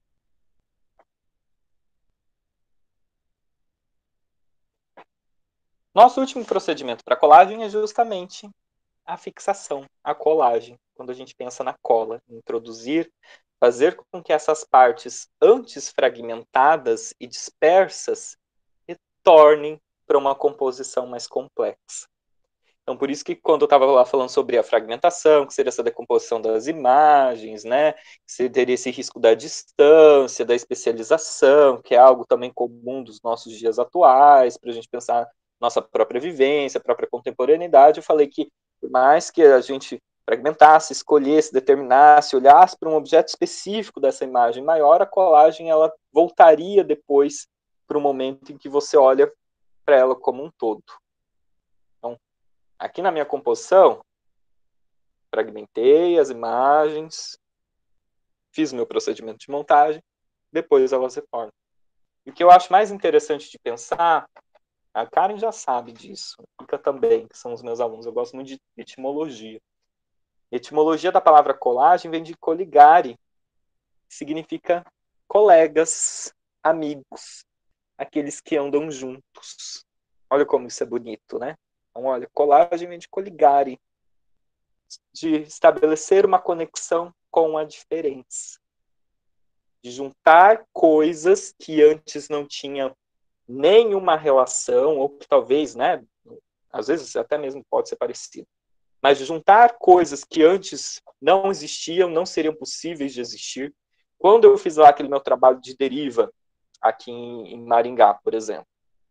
Nosso último procedimento para colagem é justamente a fixação, a colagem. Quando a gente pensa na cola, introduzir, fazer com que essas partes antes fragmentadas e dispersas retornem para uma composição mais complexa. Então, por isso que quando eu estava lá falando sobre a fragmentação, que seria essa decomposição das imagens, né, que você teria esse risco da distância, da especialização, que é algo também comum dos nossos dias atuais, para a gente pensar nossa própria vivência, própria contemporaneidade, eu falei que, por mais que a gente fragmentasse, escolhesse, determinasse, olhasse para um objeto específico dessa imagem maior, a colagem ela voltaria depois para o momento em que você olha para ela como um todo. Então, aqui na minha composição, fragmentei as imagens, fiz o meu procedimento de montagem, depois elas retornam. E o que eu acho mais interessante de pensar, a Karen já sabe disso, fica também, que são os meus alunos, eu gosto muito de etimologia. A etimologia da palavra colagem vem de coligare, que significa colegas, amigos, aqueles que andam juntos. Olha como isso é bonito, né? Então, olha, colagem vem de coligare, de estabelecer uma conexão com a diferença, de juntar coisas que antes não tinham nenhuma relação, ou que talvez, né, às vezes até mesmo pode ser parecido, mas de juntar coisas que antes não existiam, não seriam possíveis de existir. Quando eu fiz lá aquele meu trabalho de deriva, aqui em Maringá, por exemplo,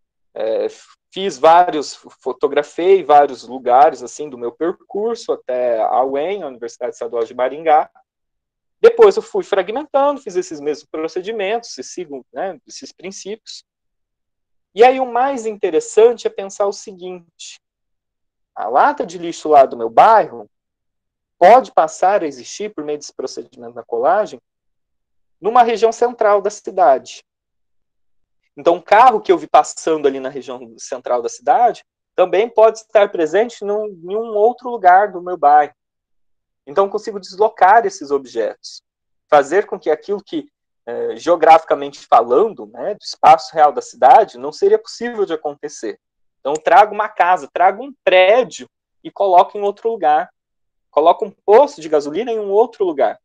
fotografei vários lugares assim do meu percurso até a UEM, a Universidade Estadual de Maringá. Depois eu fui fragmentando, fiz esses mesmos procedimentos, sigo, né, esses princípios. E aí o mais interessante é pensar o seguinte: a lata de lixo lá do meu bairro pode passar a existir, por meio desse procedimento da colagem, numa região central da cidade. Então, o carro que eu vi passando ali na região central da cidade também pode estar presente em um outro lugar do meu bairro. Então, eu consigo deslocar esses objetos, fazer com que aquilo que, geograficamente falando, né, do espaço real da cidade, não seria possível de acontecer. Então, trago uma casa, trago um prédio e coloco em outro lugar. Coloco um posto de gasolina em um outro lugar.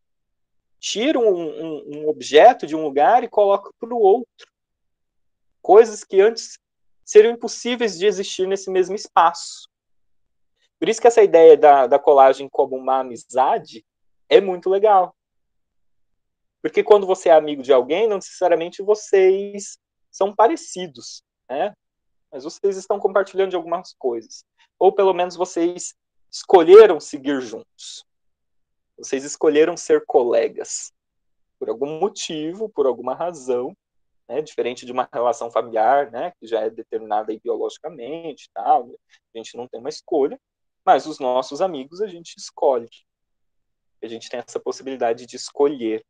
Tiro um objeto de um lugar e coloco para o outro. Coisas que antes seriam impossíveis de existir nesse mesmo espaço. Por isso que essa ideia da colagem como uma amizade é muito legal. Porque quando você é amigo de alguém, não necessariamente vocês são parecidos, né? Mas vocês estão compartilhando de algumas coisas. Ou pelo menos vocês escolheram seguir juntos. Vocês escolheram ser colegas. Por algum motivo, por alguma razão, né? Diferente de uma relação familiar, né? Que já é determinada aí biologicamente, tal. A gente não tem uma escolha. Mas os nossos amigos a gente escolhe. A gente tem essa possibilidade de escolher.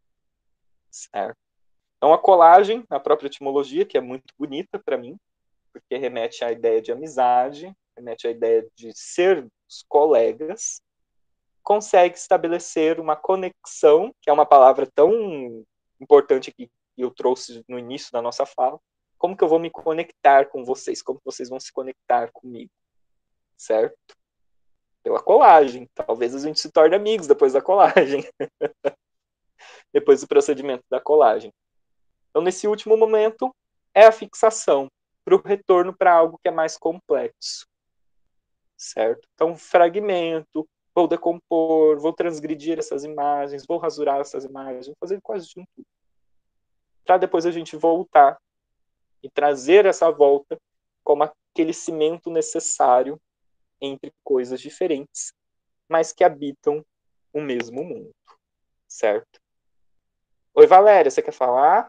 Certo? Então a colagem, a própria etimologia, que é muito bonita para mim, porque remete à ideia de amizade, remete à ideia de sermos colegas, consegue estabelecer uma conexão, que é uma palavra tão importante que eu trouxe no início da nossa fala. Como que eu vou me conectar com vocês? Como que vocês vão se conectar comigo? Certo? Pela colagem. Talvez a gente se torne amigos depois da colagem. Depois do procedimento da colagem. Então, nesse último momento, é a fixação, para o retorno para algo que é mais complexo. Certo? Então, fragmento, vou decompor, vou transgredir essas imagens, vou rasurar essas imagens, vou fazer quase de tudo. Para depois a gente voltar e trazer essa volta como aquele cimento necessário entre coisas diferentes, mas que habitam o mesmo mundo. Certo? Oi, Valéria, você quer falar?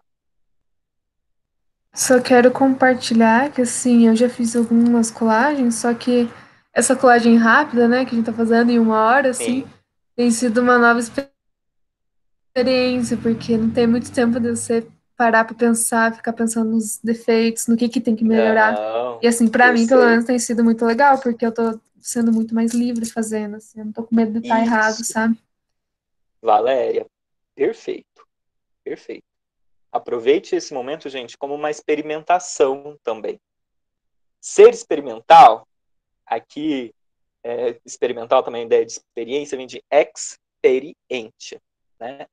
Só quero compartilhar que, assim, eu já fiz algumas colagens, só que essa colagem rápida, né, que a gente tá fazendo em 1 hora, assim, Sim. tem sido uma nova experiência, porque não tem muito tempo de você parar pra pensar, ficar pensando nos defeitos, no que tem que melhorar. Não, E, assim, pra eu mim, pelo sei. menos, tem sido muito legal, porque eu tô sendo muito mais livre fazendo, assim, eu não tô com medo de estar errado, Isso, sabe? Valéria, perfeito, perfeito. Aproveite esse momento, gente, como uma experimentação também. Ser experimental, aqui, experimental também, a ideia de experiência, vem de experiência, né?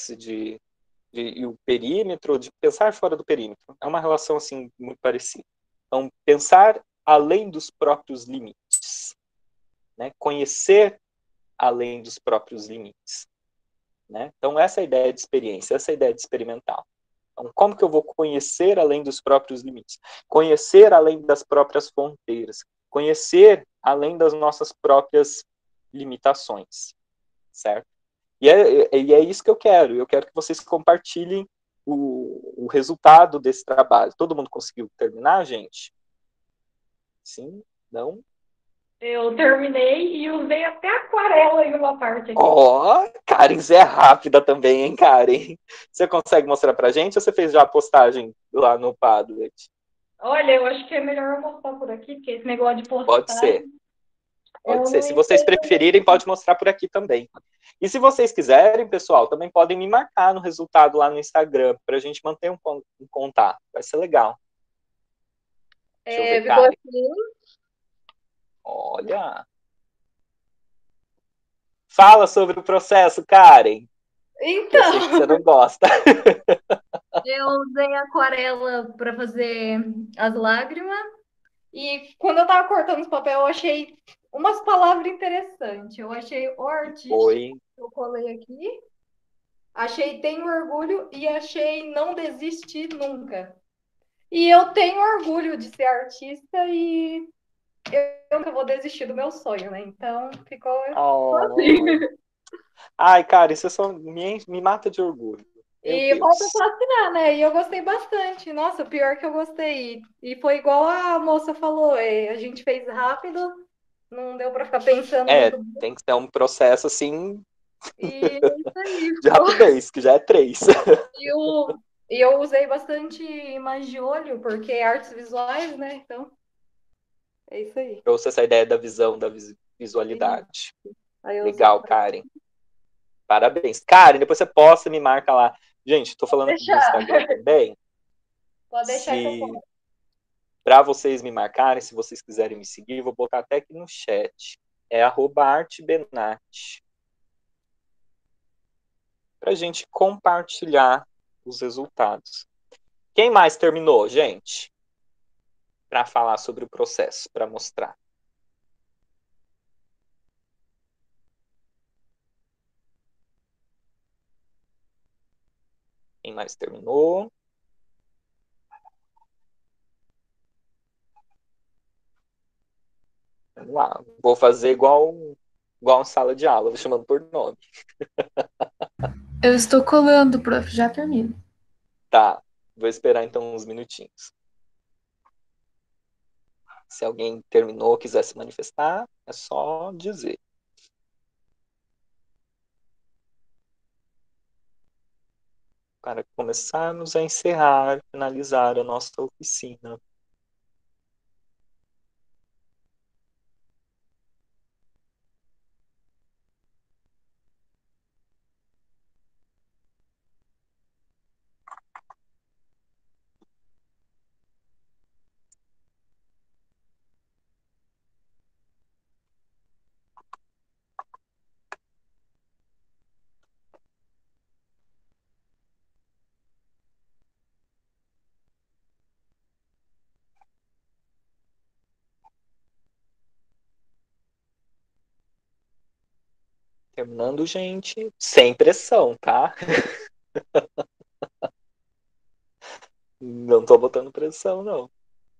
E o perímetro, de pensar fora do perímetro. É uma relação, assim, muito parecida. Então, pensar além dos próprios limites, né? Conhecer além dos próprios limites, né? Então, essa é a ideia de experiência, essa é a ideia de experimental. Então, como que eu vou conhecer além dos próprios limites? Conhecer além das próprias fronteiras. Conhecer além das nossas próprias limitações, certo? E é isso que eu quero. Eu quero que vocês compartilhem o resultado desse trabalho. Todo mundo conseguiu terminar, gente? Sim? Não? Eu terminei e usei até aquarela em uma parte aqui. Ó, Karen, você é rápida também, hein, Karen? Você consegue mostrar pra gente ou você fez já a postagem lá no Padlet? Olha, eu acho que é melhor eu mostrar por aqui, porque esse negócio de postagem... Pode ser. Pode eu ser. não Se vocês entendo preferirem, muito. pode mostrar por aqui também. E se vocês quiserem, pessoal, também podem me marcar no resultado lá no Instagram, para a gente manter um contato. Vai ser legal. Deixa eu ver, Ficou Karen. assim. Olha. Fala sobre o processo, Karen. Que eu sei que você Então, não gosta. eu usei aquarela para fazer as lágrimas. E quando eu tava cortando os papel, eu achei umas palavras interessantes. Eu achei o artista, Oi. eu colei aqui. Achei tenho orgulho e achei não desistir nunca. E eu tenho orgulho de ser artista e eu nunca vou desistir do meu sonho, né? Então ficou assim. Ai, cara, isso só me mata de orgulho. Meu E falta Deus. só assinar, né? E eu gostei bastante. Nossa, o pior que eu gostei. E foi igual a moça falou, a gente fez rápido, não deu para ficar pensando muito. Tem que ser um processo assim E é isso aí. de rapidez, que já é 3. E eu usei bastante imagem de olho, porque é artes visuais, né? Então, é isso aí. Trouxe essa ideia da visão, da visualidade. Aí Legal, Karen. Parabéns. Karen, depois você posta e me marca lá. Gente, tô falando aqui do Instagram também. Pode deixar que eu posto. Para vocês me marcarem, se vocês quiserem me seguir, vou botar até aqui no chat. É @artebenat. Pra gente compartilhar os resultados. Quem mais terminou, gente? Para falar sobre o processo, para mostrar. Quem mais terminou? Vamos lá. Vou fazer igual sala de aula, vou chamando por nome. Eu estou colando, prof. Já termino. Tá. Vou esperar então uns minutinhos. Se alguém terminou, quiser se manifestar, é só dizer. Para começarmos a encerrar, finalizar a nossa oficina. Terminando, gente, sem pressão, tá? Não tô botando pressão, não.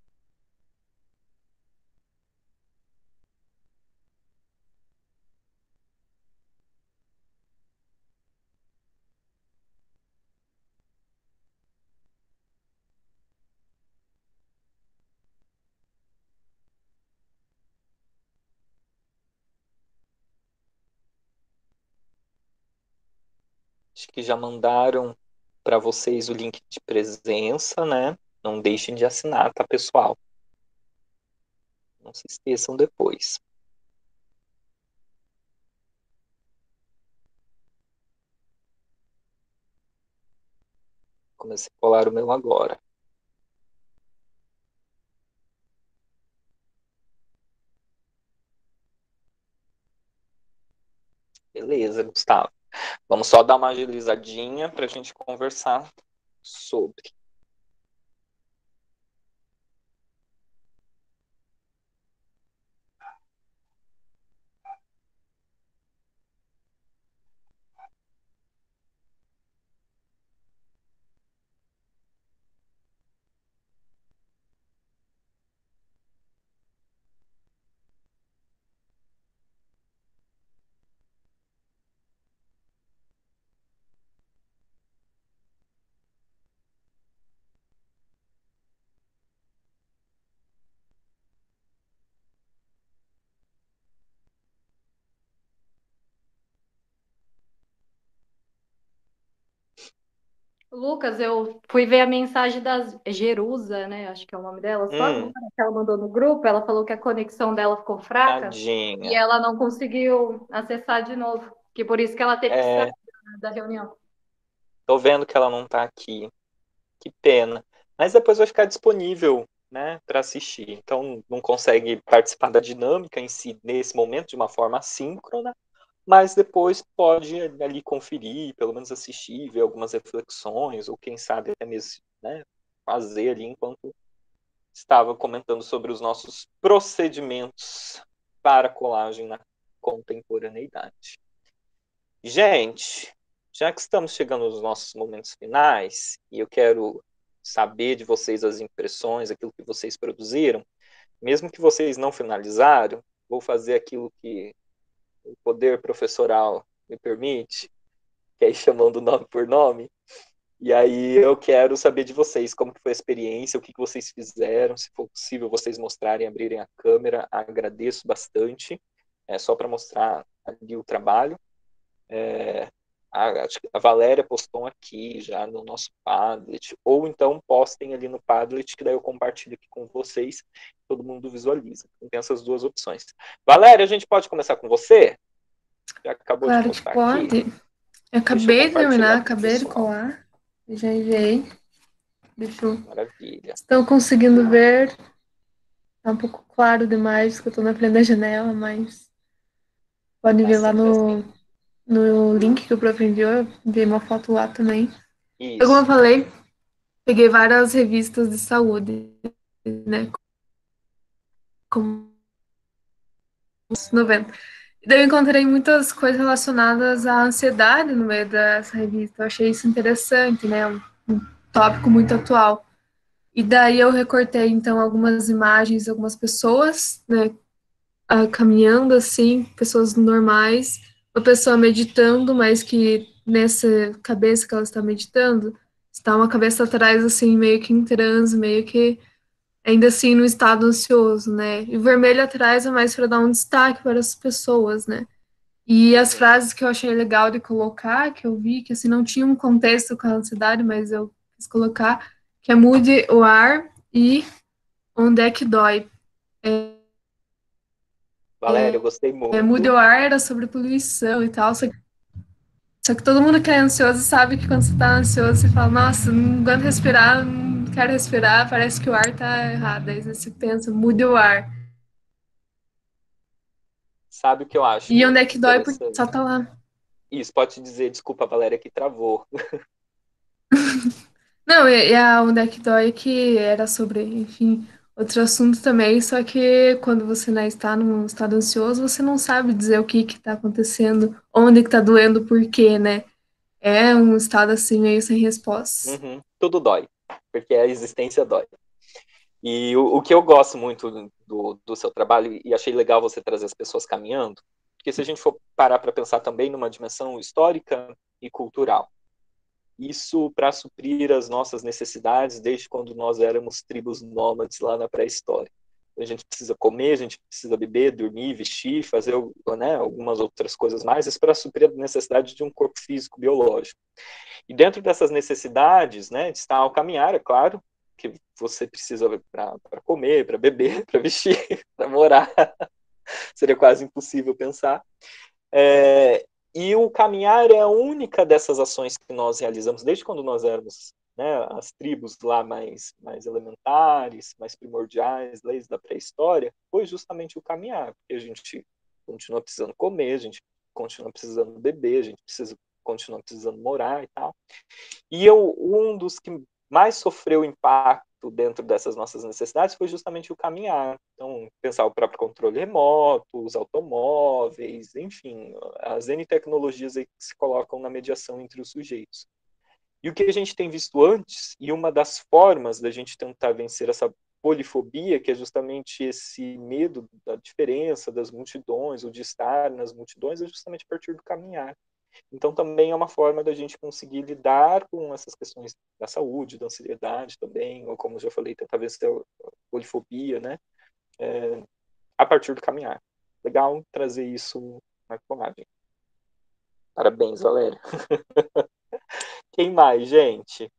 Acho que já mandaram para vocês o link de presença, né? Não deixem de assinar, tá, pessoal? Não se esqueçam depois. Comecei a colar o meu agora. Beleza, Gustavo. Vamos só dar uma agilizadinha para a gente conversar sobre. Lucas, eu fui ver a mensagem da Jerusa, né? Acho que é o nome dela, só agora que ela mandou no grupo. Ela falou que a conexão dela ficou fraca e Tadinha. ela não conseguiu acessar de novo, que por isso que ela teve que sair da reunião. Tô vendo que ela não tá aqui. Que pena. Mas depois vai ficar disponível, né, para assistir. Então não consegue participar da dinâmica em si nesse momento de uma forma assíncrona, mas depois pode ali conferir, pelo menos assistir, ver algumas reflexões, ou quem sabe até mesmo, né, fazer ali enquanto estava comentando sobre os nossos procedimentos para colagem na contemporaneidade. Gente, já que estamos chegando nos nossos momentos finais, e eu quero saber de vocês as impressões, aquilo que vocês produziram, mesmo que vocês não finalizaram, vou fazer aquilo que o poder professoral me permite, que é ir chamando nome por nome. E aí eu quero saber de vocês como que foi a experiência, o que vocês fizeram, se for possível vocês mostrarem, abrirem a câmera, agradeço bastante, só para mostrar ali o trabalho. Acho que a Valéria postou aqui já no nosso Padlet, ou então postem ali no Padlet, que daí eu compartilho aqui com vocês, todo mundo visualiza. Então, tem essas duas opções. Valéria, a gente pode começar com você? Já acabou Claro de que postar pode. aqui? Eu acabei de terminar, com o acabei de pessoal. colar. Já enviei. Deixa eu... Maravilha. Estão conseguindo ver? Tá um pouco claro demais, que eu tô na frente da janela, mas pode ver lá no link que o prof enviou. Eu enviei uma foto lá também. Isso. Como eu falei, peguei várias revistas de saúde, né? Como 90. Daí eu encontrei muitas coisas relacionadas à ansiedade no meio dessa revista. Eu achei isso interessante, né? Um tópico muito atual. E daí eu recortei, então, algumas imagens de algumas pessoas, né? Caminhando assim, pessoas normais, uma pessoa meditando, mas que nessa cabeça que ela está meditando, está uma cabeça atrás, assim, meio que em transe, meio que ainda assim no estado ansioso, né? E o vermelho atrás é mais para dar um destaque para as pessoas, né? E as frases que eu achei legal de colocar, que eu vi que assim não tinha um contexto com a ansiedade, mas eu quis colocar, que é mude o ar e onde é que dói. Valéria, eu gostei muito. Mude o ar era sobre poluição e tal, só que todo mundo que é ansioso sabe que quando você tá ansioso, você fala, nossa, não aguento respirar, não quero respirar, parece que o ar tá errado. Aí você pensa, mude o ar. Sabe o que eu acho? E onde é que dói, porque só tá lá. Isso, pode dizer, desculpa, Valéria, que travou. Não, e a onde é que dói que era sobre, enfim, outro assunto também, só que quando você, né, está num estado ansioso, você não sabe dizer o que que tá acontecendo, onde que tá doendo, por quê, né? É um estado assim meio sem resposta. Tudo dói, porque a existência dói. E o que eu gosto muito do seu trabalho, e achei legal você trazer as pessoas caminhando, porque se a gente for parar para pensar também numa dimensão histórica e cultural, isso para suprir as nossas necessidades desde quando nós éramos tribos nômades lá na pré-história. A gente precisa comer, a gente precisa beber, dormir, vestir, fazer, né, algumas outras coisas mais, isso para suprir a necessidade de um corpo físico, biológico. E dentro dessas necessidades, né, está o caminhar, é claro, que você precisa para comer, para beber, para vestir, para morar. Seria quase impossível pensar. E o caminhar é a única dessas ações que nós realizamos desde quando nós éramos, né, as tribos lá mais elementares, mais primordiais, desde da pré-história, foi justamente o caminhar, porque a gente continua precisando comer, a gente continua precisando beber, a gente continua precisando morar e tal. E um dos que mais sofreu impacto dentro dessas nossas necessidades foi justamente o caminhar. Então, pensar o próprio controle remoto, os automóveis, enfim, as N tecnologias aí que se colocam na mediação entre os sujeitos. E o que a gente tem visto antes, e uma das formas da gente tentar vencer essa polifobia, que é justamente esse medo da diferença, das multidões, ou de estar nas multidões, é justamente a partir do caminhar. Então, também é uma forma da gente conseguir lidar com essas questões da saúde, da ansiedade também, ou como eu já falei, tentar vencer a polifobia, né? A partir do caminhar. Legal trazer isso na colagem. Parabéns, Valéria. Quem mais, gente?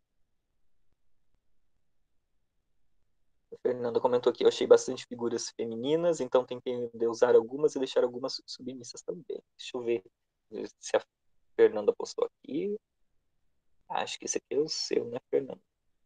A Fernanda comentou aqui, eu achei bastante figuras femininas, então tentei usar algumas e deixar algumas submissas também. Deixa eu ver se a Fernanda postou aqui. Acho que esse aqui é o seu, né, Fernanda?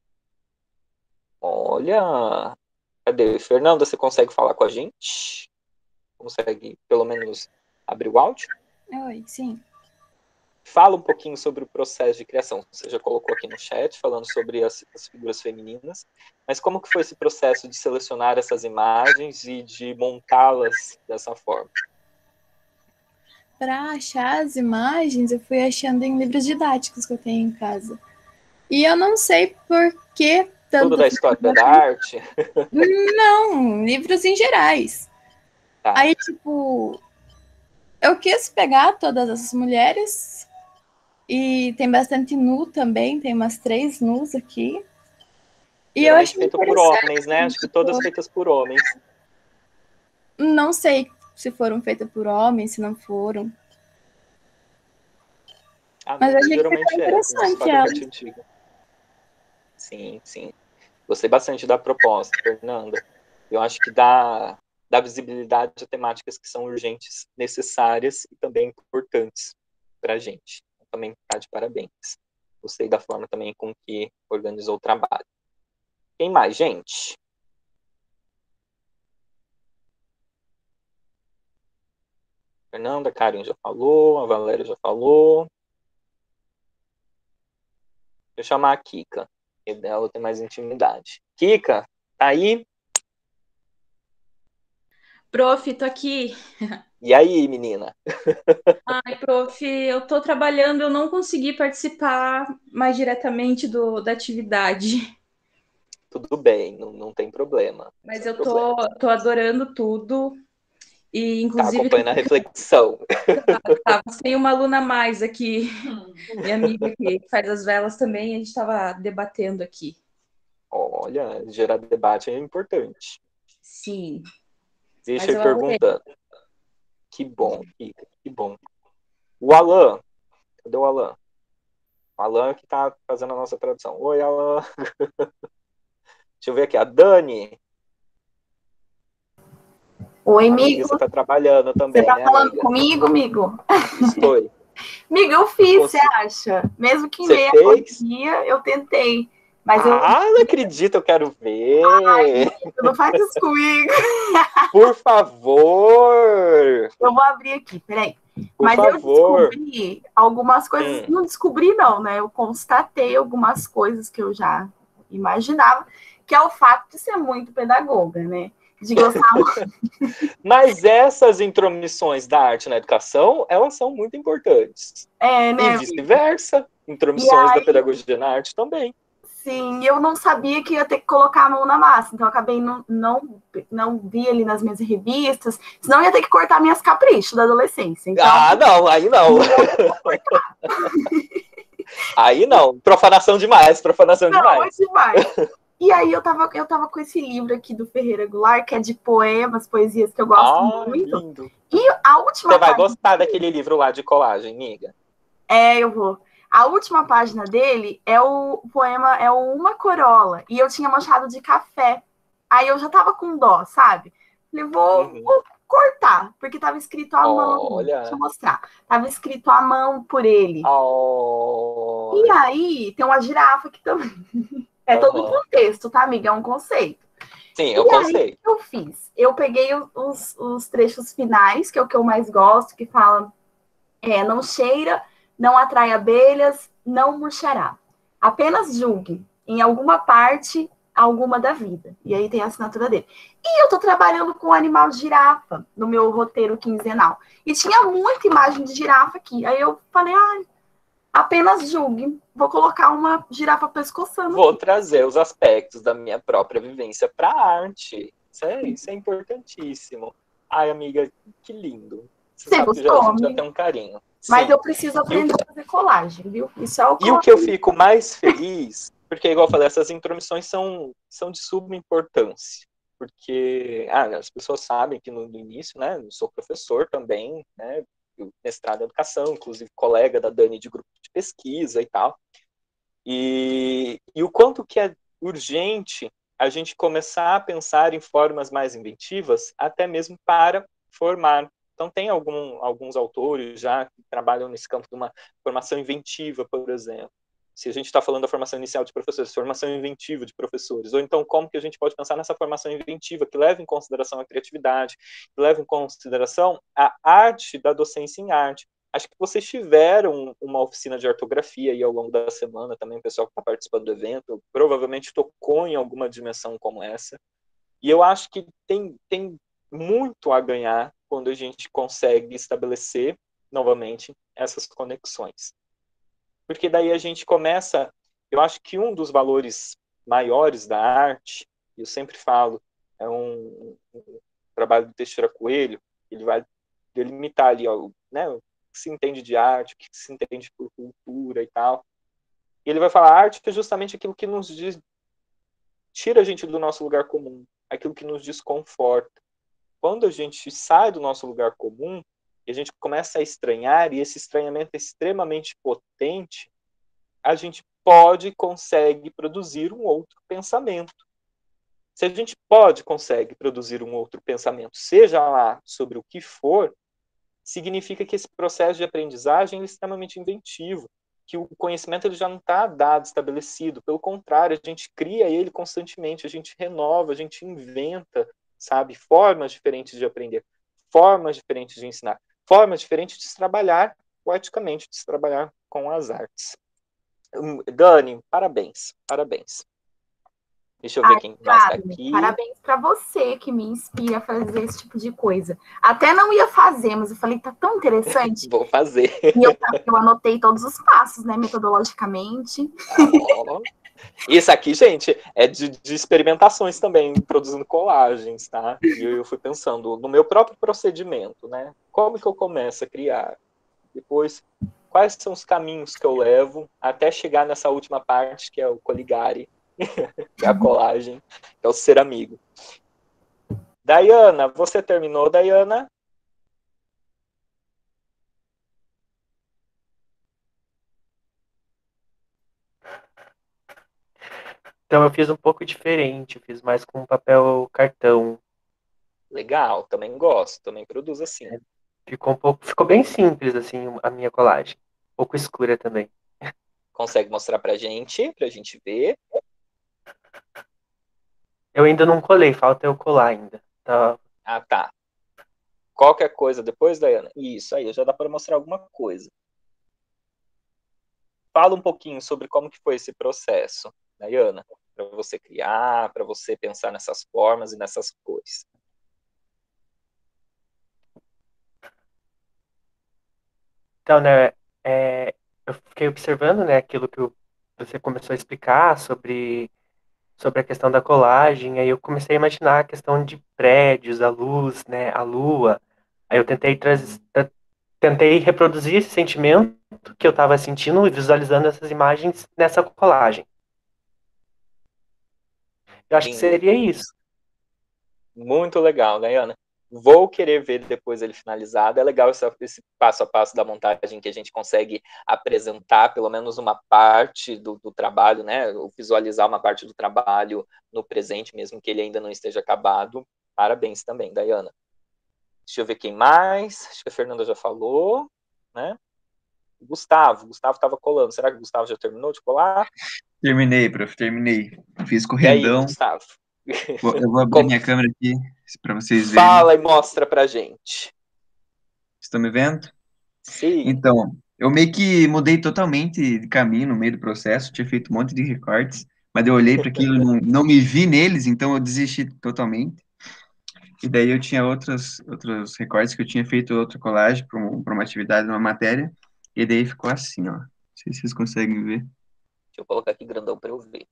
Olha! Cadê? Fernanda, você consegue falar com a gente? Consegue, pelo menos, abrir o áudio? Oi, sim. Fala um pouquinho sobre o processo de criação. Você já colocou aqui no chat, falando sobre as figuras femininas, mas como que foi esse processo de selecionar essas imagens e de montá-las dessa forma? Para achar as imagens, eu fui achando em livros didáticos que eu tenho em casa. E eu não sei por que tanto. Tudo da história da arte? Não, livros em gerais. Tá. Aí, tipo, eu quis pegar todas essas mulheres, e tem bastante nu também, tem umas 3 nus aqui. E eu acho feito por homens, né? Acho que todas feitas por homens. Não sei se foram feitas por homens, se não foram. Mas achei que ficou interessante ela. Sim, sim. Gostei bastante da proposta, Fernanda. Eu acho que dá visibilidade a temáticas que são urgentes, necessárias e também importantes para a gente. Também está de parabéns. Gostei da forma também com que organizou o trabalho. Quem mais, gente? Fernanda, a Karen já falou, a Valéria já falou. Deixa eu chamar a Kika, que dela tem mais intimidade. Kika, tá aí? Prof, tô aqui. E aí, menina? Ai, prof, eu tô trabalhando, eu não consegui participar mais diretamente da atividade. Tudo bem, não tem problema. Mas eu tô adorando tudo. E, inclusive, tá acompanhando a reflexão. Tem uma aluna a mais aqui, minha amiga que faz as velas também, a gente estava debatendo aqui. Olha, gerar debate é importante. Sim. Deixa eu ir perguntando. Que bom, Kika, que bom. O Alan, cadê o Alan? O Alan que tá fazendo a nossa tradução. Oi, Alan. Deixa eu ver aqui, a Dani. Oi, amigo. Você tá trabalhando também, né, Você tá falando amiga? comigo, amigo? Estou. Amigo, eu fiz, você acha? Mesmo que em meia pandemia, eu tentei. Mas não acredito, eu quero ver. Ai, não faz isso comigo. Por favor. Eu vou abrir aqui, peraí. Mas eu descobri algumas coisas. Não descobri, não, né? Eu constatei algumas coisas que eu já imaginava, que é o fato de ser muito pedagoga, né? De gostar Mas essas intromissões da arte na educação, elas são muito importantes. Né? E vice-versa. Intromissões da pedagogia na arte também. Sim, eu não sabia que ia ter que colocar a mão na massa, então eu acabei não vi ali nas minhas revistas, senão eu ia ter que cortar minhas caprichos da adolescência. Então, não, aí não. Aí não, profanação demais. Demais. E aí eu tava com esse livro aqui do Ferreira Goulart, que é de poemas, poesias que eu gosto muito. Lindo. E a última Você vai gostar daquele livro lá de colagem, amiga? Eu vou. A última página dele é o poema, é o Uma Corola, e eu tinha manchado de café. Aí eu já tava com dó, sabe? Falei, vou cortar, porque tava escrito à mão. Deixa eu mostrar. Tava escrito à mão por ele. E aí tem uma girafa aqui também. É todo um contexto, tá, amiga? É um conceito. Sim, é um conceito. Aí, o que eu fiz? Eu peguei os trechos finais, que é o que eu mais gosto, que fala não cheira, não atrai abelhas, não murchará. Apenas julgue, em alguma parte, alguma da vida. E aí tem a assinatura dele. E eu tô trabalhando com o animal girafa no meu roteiro quinzenal. E tinha muita imagem de girafa aqui. Aí eu falei, apenas julgue. Vou colocar uma girafa pescoçando. Vou trazer os aspectos da minha própria vivência para a arte. Isso é importantíssimo. Ai, amiga, que lindo. Você sabe que a gente já tem um carinho. Mas eu preciso aprender a fazer colagem, viu? Isso é o E o que eu fico mais feliz, porque, igual eu falei, essas intromissões são de suma importância. Porque as pessoas sabem que no início, né, eu sou professor também, né, mestrado em educação, inclusive colega da Dani de grupo de pesquisa e tal. E o quanto que é urgente a gente começar a pensar em formas mais inventivas, até mesmo para formar. Então, tem alguns autores já que trabalham nesse campo de uma formação inventiva, por exemplo. Se a gente está falando da formação inicial de professores, formação inventiva de professores, ou então como que a gente pode pensar nessa formação inventiva que leva em consideração a criatividade, que leva em consideração a arte da docência em arte. Acho que vocês tiveram uma oficina de ortografia aí ao longo da semana também, o pessoal que está participando do evento, provavelmente tocou em alguma dimensão como essa. E eu acho que tem muito a ganhar quando a gente consegue estabelecer, novamente, essas conexões. Porque daí a gente começa... Eu acho que um dos valores maiores da arte, eu sempre falo, é um trabalho do Teixeira Coelho, ele vai delimitar ali, ó, né, o que se entende de arte, o que se entende por cultura e tal. E ele vai falar, a arte é justamente aquilo que nos diz, tira a gente do nosso lugar comum, aquilo que nos desconforta. Quando a gente sai do nosso lugar comum, e a gente começa a estranhar, e esse estranhamento é extremamente potente, a gente pode e consegue produzir um outro pensamento. Se a gente consegue produzir um outro pensamento, seja lá sobre o que for, significa que esse processo de aprendizagem é extremamente inventivo, que o conhecimento ele já não está dado, estabelecido. Pelo contrário, a gente cria ele constantemente, a gente renova, a gente inventa, sabe, formas diferentes de aprender, formas diferentes de ensinar, formas diferentes de se trabalhar poeticamente, de se trabalhar com as artes. Dani, parabéns. Deixa eu ver quem mais está aqui. Parabéns para você que me inspira a fazer esse tipo de coisa. Até não ia fazer, mas eu falei, tá tão interessante. Vou fazer. E eu anotei todos os passos, né, metodologicamente. Isso aqui, gente, é de experimentações também, produzindo colagens, tá? E eu fui pensando no meu próprio procedimento, né? Como que eu começo a criar? Depois, quais são os caminhos que eu levo até chegar nessa última parte, que é o coligare, que é a colagem, que é o ser amigo. Dayana, você terminou, Dayana? Então eu fiz um pouco diferente, eu fiz mais com papel cartão. Legal, também gosto, também produzo assim. Ficou bem simples assim a minha colagem, um pouco escura também. Consegue mostrar pra gente ver? Eu ainda não colei, falta eu colar ainda. Tá. Ah, tá. Qualquer coisa depois, Dayana? Isso aí, já dá para mostrar alguma coisa. Fala um pouquinho sobre como que foi esse processo, Dayana, para você criar, para você pensar nessas formas e nessas cores. Então, né, eu fiquei observando, né, aquilo que você começou a explicar sobre a questão da colagem, aí eu comecei a imaginar a questão de prédios, a luz, né, a lua. Aí eu tentei reproduzir esse sentimento que eu estava sentindo e visualizando essas imagens nessa colagem. Eu acho que seria isso. Muito legal, Dayana. Vou querer ver depois ele finalizado. É legal esse passo a passo da montagem que a gente consegue apresentar pelo menos uma parte do trabalho, né? Visualizar uma parte do trabalho no presente, mesmo que ele ainda não esteja acabado. Parabéns também, Dayana. Deixa eu ver quem mais. Acho que a Fernanda já falou, né? Gustavo estava colando. Será que o Gustavo já terminou de colar? Terminei, prof, terminei. Fiz corredão. E aí, Gustavo? Eu vou abrir minha câmera aqui para vocês verem. Fala e mostra pra gente. Estão me vendo? Sim. Então, eu meio que mudei totalmente de caminho no meio do processo, tinha feito um monte de recortes, mas eu olhei para aquilo e não me vi neles, então eu desisti totalmente. E daí eu tinha outros recortes que eu tinha feito outra colagem para uma atividade, uma matéria, e daí ficou assim, ó. Não sei se vocês conseguem ver. Deixa eu colocar aqui grandão para eu ver.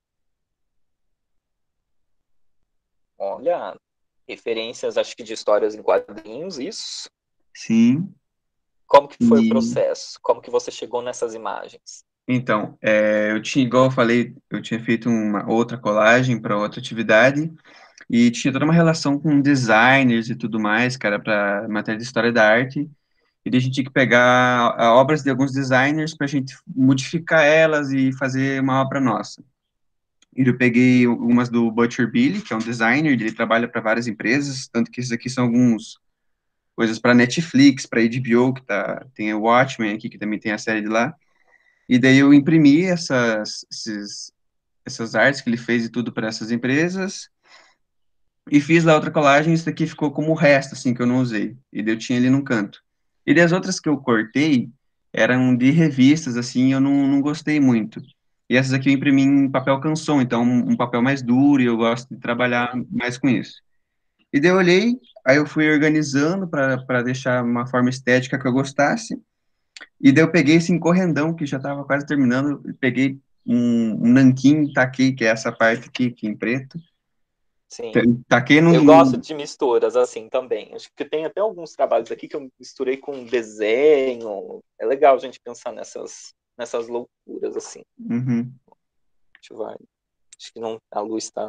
Olha, referências, acho que de histórias em quadrinhos, isso? Sim. Como que foi o processo? Como que você chegou nessas imagens? Então, igual eu falei, eu tinha feito uma outra colagem para outra atividade, e tinha toda uma relação com designers e tudo mais, cara, para matéria de história da arte. E daí a gente tinha que pegar obras de alguns designers para a gente modificar elas e fazer uma obra nossa. E eu peguei algumas do Butcher Billy, que é um designer, ele trabalha para várias empresas, tanto que esses aqui são alguns coisas para Netflix, para HBO, que tem o Watchmen aqui, que também tem a série de lá. E daí eu imprimi essas artes que ele fez e tudo para essas empresas, e fiz lá outra colagem, isso daqui ficou como o resto, assim, que eu não usei. E daí eu tinha ali num canto. E daí as outras que eu cortei eram de revistas, assim, eu não gostei muito. E essas aqui eu imprimi em papel canson, então um papel mais duro, e eu gosto de trabalhar mais com isso. E daí eu olhei, aí eu fui organizando para deixar uma forma estética que eu gostasse, e daí eu peguei esse encorrendão, que já estava quase terminando, e peguei um nanquim, taquei, que é essa parte aqui em preto, Sim. taquei Eu gosto de misturas assim também. Acho que tem até alguns trabalhos aqui que eu misturei com desenho. É legal a gente pensar nessas loucuras assim. Uhum. Acho que não, a luz está.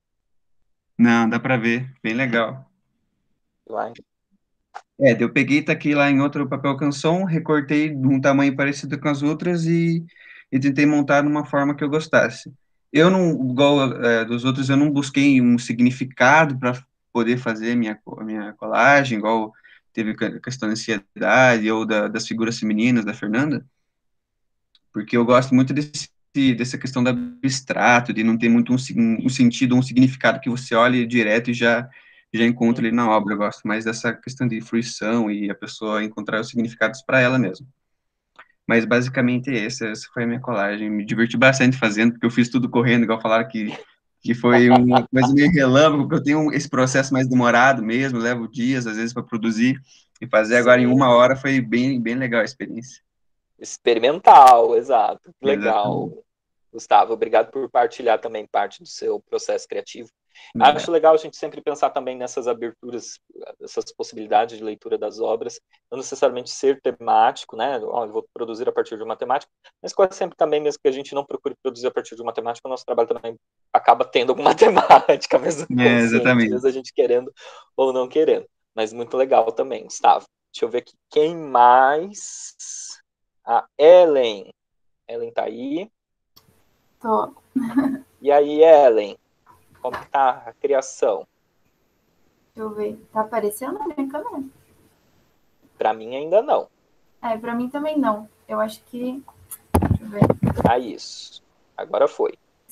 Não, dá para ver, bem legal. Vai. Daí eu peguei, taquei lá em outro papel canson, recortei de um tamanho parecido com as outras e tentei montar de uma forma que eu gostasse. Eu não, igual dos outros, eu não busquei um significado para poder fazer a minha colagem, igual teve a questão da ansiedade ou das figuras femininas da Fernanda, porque eu gosto muito dessa questão do abstrato, de não ter muito um sentido, um significado que você olhe direto e já encontra ali na obra. Eu gosto mais dessa questão de fruição e a pessoa encontrar os significados para ela mesma. Mas basicamente essa foi a minha colagem. Me diverti bastante fazendo, porque eu fiz tudo correndo, igual falaram que foi uma coisa meio relâmpago, porque eu tenho esse processo mais demorado mesmo, levo dias, às vezes, para produzir, e fazer agora em 1 hora foi bem, bem legal a experiência. Experimental, exato. Legal. Exatamente. Gustavo, obrigado por partilhar também parte do seu processo criativo. Acho legal a gente sempre pensar também nessas aberturas, essas possibilidades de leitura das obras, não necessariamente ser temático, né? Eu vou produzir a partir de uma temática, mas quase sempre também, mesmo que a gente não procure produzir a partir de uma temática, o nosso trabalho também acaba tendo alguma temática, mesmo consciente, mesmo a gente querendo ou não querendo. Mas muito legal também, Gustavo. Deixa eu ver aqui, quem mais? A Ellen. Ellen tá aí? Tô. E aí, Ellen? Como que tá a criação? Deixa eu ver. Tá aparecendo na minha câmera? Pra mim ainda não. Pra mim também não. Eu acho que... Deixa eu ver. Isso. Agora foi.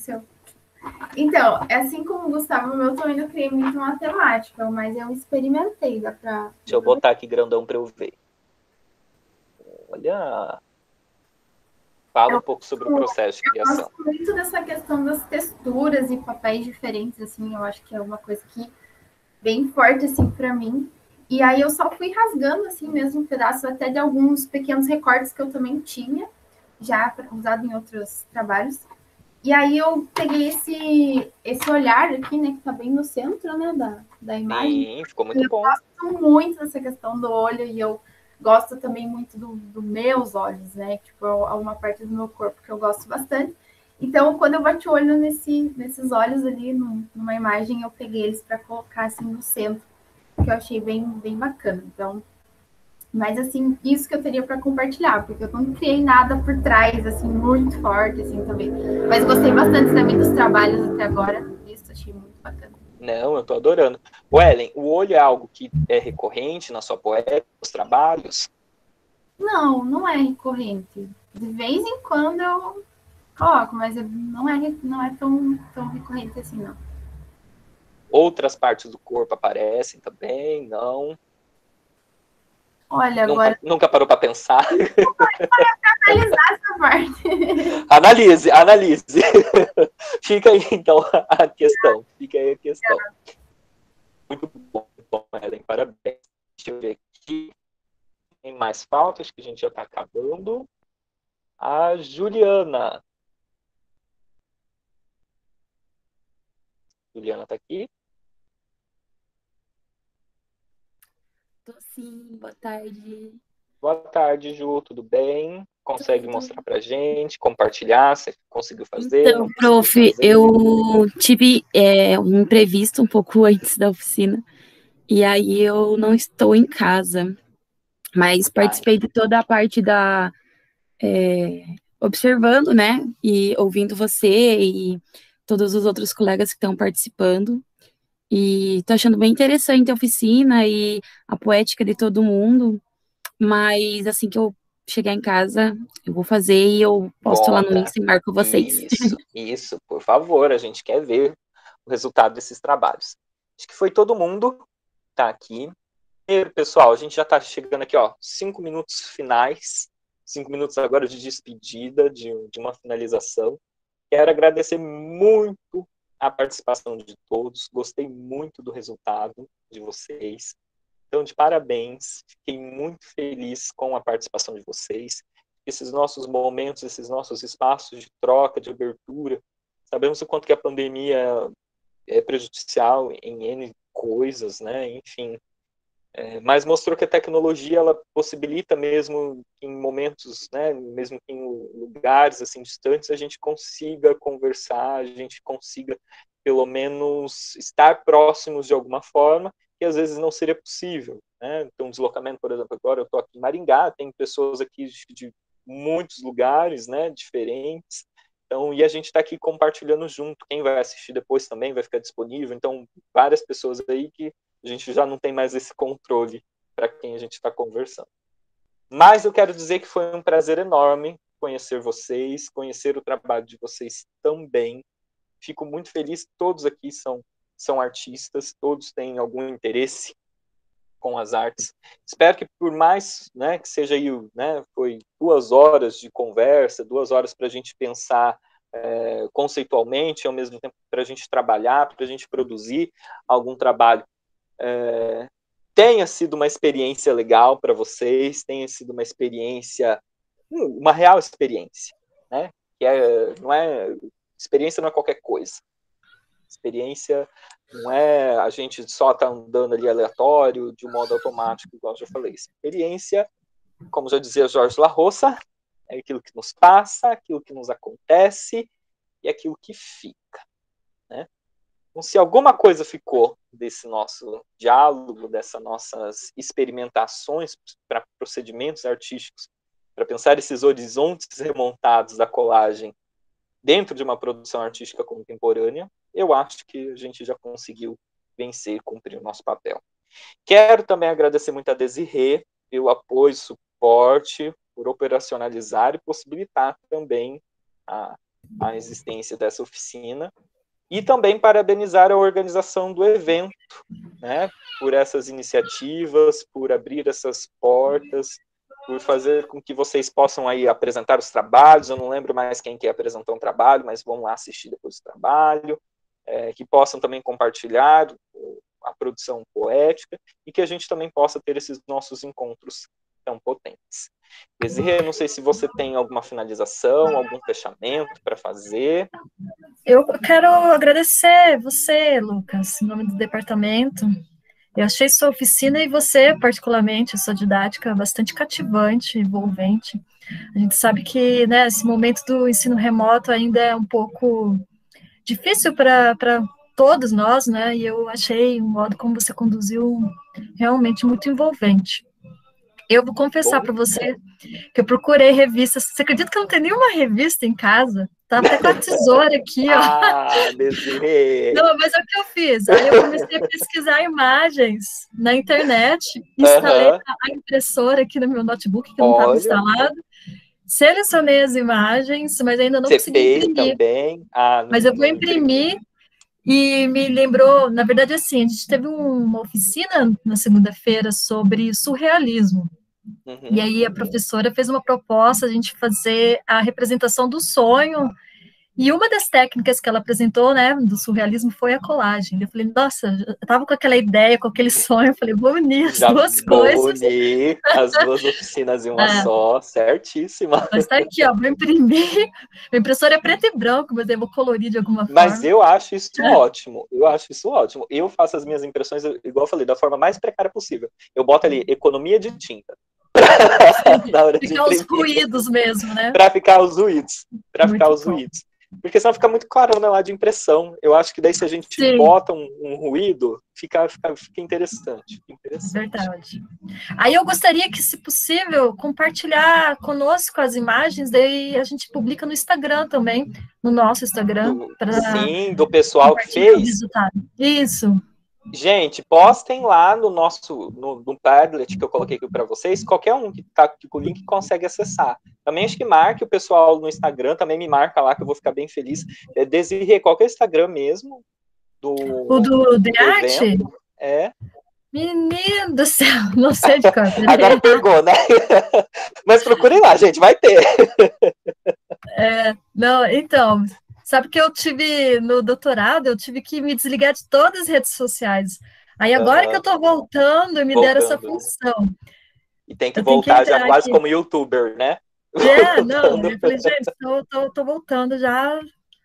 Então, assim como o Gustavo, eu também não criei muito matemática, mas eu experimentei, dá pra... Deixa eu botar aqui grandão pra eu ver. Olha... Fala um pouco sobre o processo de criação. Eu gosto muito dessa questão das texturas e papéis diferentes, assim, eu acho que é uma coisa que bem forte, assim, para mim. E aí eu só fui rasgando, assim, mesmo pedaços até de alguns pequenos recortes que eu também tinha, já usado em outros trabalhos. E aí eu peguei esse olhar aqui, né, que tá bem no centro, né, da imagem. Sim, ficou muito bom. Eu gosto muito dessa questão do olho e eu gosto também muito dos meus olhos, né? Tipo, é uma parte do meu corpo que eu gosto bastante. Então, quando eu bati o olho nesses olhos ali, numa imagem, eu peguei eles para colocar assim no centro, que eu achei bem, bem bacana. Então, mas assim, isso que eu teria para compartilhar, porque eu não criei nada por trás, assim, muito forte, assim, também. Mas gostei bastante também dos trabalhos até agora. Isso, achei muito bacana. Não, eu tô adorando. Ellen, o olho é algo que é recorrente na sua poética, nos trabalhos? Não, não é recorrente. De vez em quando eu coloco, mas não é tão recorrente assim, não. Outras partes do corpo aparecem também, não? Olha, agora... Nunca parou para pensar? Para analisar essa Analise. parte. Fica aí, então, a questão. Muito bom, Ellen, parabéns. Deixa eu ver aqui. Tem mais falta? Acho que a gente já está acabando. A Juliana. Juliana está aqui? Tô sim, boa tarde. Boa tarde, Ju, tudo bem? Consegue mostrar pra gente, compartilhar? Você conseguiu fazer? Então, prof, eu tive um imprevisto um pouco antes da oficina, e aí eu não estou em casa, Mas participei de toda a parte da... observando, né, e ouvindo você e todos os outros colegas que estão participando. E tô achando bem interessante a oficina e a poética de todo mundo. Mas assim que eu chegar em casa, eu vou fazer e eu posto lá no Bota. Insta e marco vocês. Isso, por favor, a gente quer ver o resultado desses trabalhos. Acho que foi todo mundo tá aqui. E, pessoal, a gente já está chegando aqui, 5 minutos finais, 5 minutos agora de despedida, de uma finalização. Quero agradecer muito a participação de todos, gostei muito do resultado de vocês. Então, de parabéns, fiquei muito feliz com a participação de vocês. Esses nossos momentos, esses nossos espaços de troca, de abertura, sabemos o quanto que a pandemia é prejudicial em N coisas, né? Enfim, mas mostrou que a tecnologia ela possibilita mesmo em momentos, né, mesmo em lugares assim distantes, a gente consiga conversar, a gente consiga pelo menos estar próximos de alguma forma, que às vezes não seria possível, né? Então, deslocamento, por exemplo, agora eu estou aqui em Maringá, tem pessoas aqui de muitos lugares, né, diferentes. Então, e a gente está aqui compartilhando junto. Quem vai assistir depois também vai ficar disponível. Então, várias pessoas aí que a gente já não tem mais esse controle para quem a gente está conversando. Mas eu quero dizer que foi um prazer enorme conhecer vocês, conhecer o trabalho de vocês também. Fico muito feliz, todos aqui são artistas, todos têm algum interesse com as artes. Espero que por mais, né, que seja aí, né, foi 2 horas de conversa, 2 horas para a gente pensar conceitualmente, ao mesmo tempo para a gente trabalhar, para a gente produzir algum trabalho, tenha sido uma experiência legal para vocês, tenha sido uma experiência, uma real experiência, né? Que experiência não é qualquer coisa. Experiência não é a gente só tá andando ali aleatório, de um modo automático, igual eu já falei. Experiência, como já dizia Jorge La Roça, é aquilo que nos passa, aquilo que nos acontece e aquilo que fica, né? Então, se alguma coisa ficou desse nosso diálogo, dessas nossas experimentações para procedimentos artísticos, para pensar esses horizontes remontados da colagem dentro de uma produção artística contemporânea, eu acho que a gente já conseguiu vencer e cumprir o nosso papel. Quero também agradecer muito a Desirê pelo apoio e suporte, por operacionalizar e possibilitar também a existência dessa oficina. E também parabenizar a organização do evento, né, por essas iniciativas, por abrir essas portas, por fazer com que vocês possam aí apresentar os trabalhos. Eu não lembro mais quem que apresentou um trabalho, mas vão lá assistir depois do trabalho, que possam também compartilhar a produção poética e que a gente também possa ter esses nossos encontros tão potentes. Desirê, não sei se você tem alguma finalização, algum fechamento para fazer. Eu quero agradecer você, Lucas, em nome do departamento. Eu achei sua oficina e você, particularmente, sua didática bastante cativante, envolvente. A gente sabe que, né, esse momento do ensino remoto ainda é um pouco difícil para todos nós, né? E eu achei o modo como você conduziu realmente muito envolvente. Eu vou confessar para você que eu procurei revistas. Você acredita que eu não tenho nenhuma revista em casa? Tá até com a tesoura aqui, ó. Ah, Desirê. Não, mas é o que eu fiz. Aí eu comecei a pesquisar imagens na internet, instalei a impressora aqui no meu notebook, que não estava instalado, selecionei as imagens, mas ainda não consegui imprimir. Também? Mas eu vou imprimir. E me lembrou, na verdade, assim, a gente teve uma oficina na segunda-feira sobre surrealismo. E aí a professora fez uma proposta, a gente fazer a representação do sonho, e uma das técnicas que ela apresentou, né, do surrealismo foi a colagem. Eu falei, nossa, eu tava com aquela ideia, com aquele sonho, eu falei, vou unir as duas coisas. Unir as duas oficinas em uma só, certíssima. Mas tá aqui, ó, vou imprimir. A impressora é preto e branco, mas eu vou colorir de alguma forma. Mas eu acho isso ótimo, eu acho isso ótimo. Eu faço as minhas impressões, igual eu falei, da forma mais precária possível. Eu boto ali, economia de tinta. Na hora de ficar os ruídos mesmo, né? Para ficar os ruídos. Porque senão fica muito clarona lá de impressão. Eu acho que daí se a gente Sim. bota um ruído, fica interessante. Verdade. Aí eu gostaria que, se possível, compartilhar conosco as imagens, daí a gente publica no Instagram também, no nosso Instagram, para Sim, do pessoal que compartilhar o fez. resultado. Isso. Gente, postem lá no nosso no Padlet que eu coloquei aqui para vocês, qualquer um que tá aqui com o link consegue acessar. Também acho que marque o pessoal no Instagram, também me marca lá que eu vou ficar bem feliz. Desirê, qual que é o Instagram mesmo? O do The Art? Evento? É. Menino do céu, não sei de qual. Agora pegou, né? Mas procure lá, gente, vai ter. Não, então, sabe que eu tive, no doutorado, eu tive que me desligar de todas as redes sociais. Aí agora que eu tô voltando, me deram essa função. E tem que Eu tenho voltar que já entrar quase aqui. como youtuber, né? Não, eu falei, gente, tô voltando já.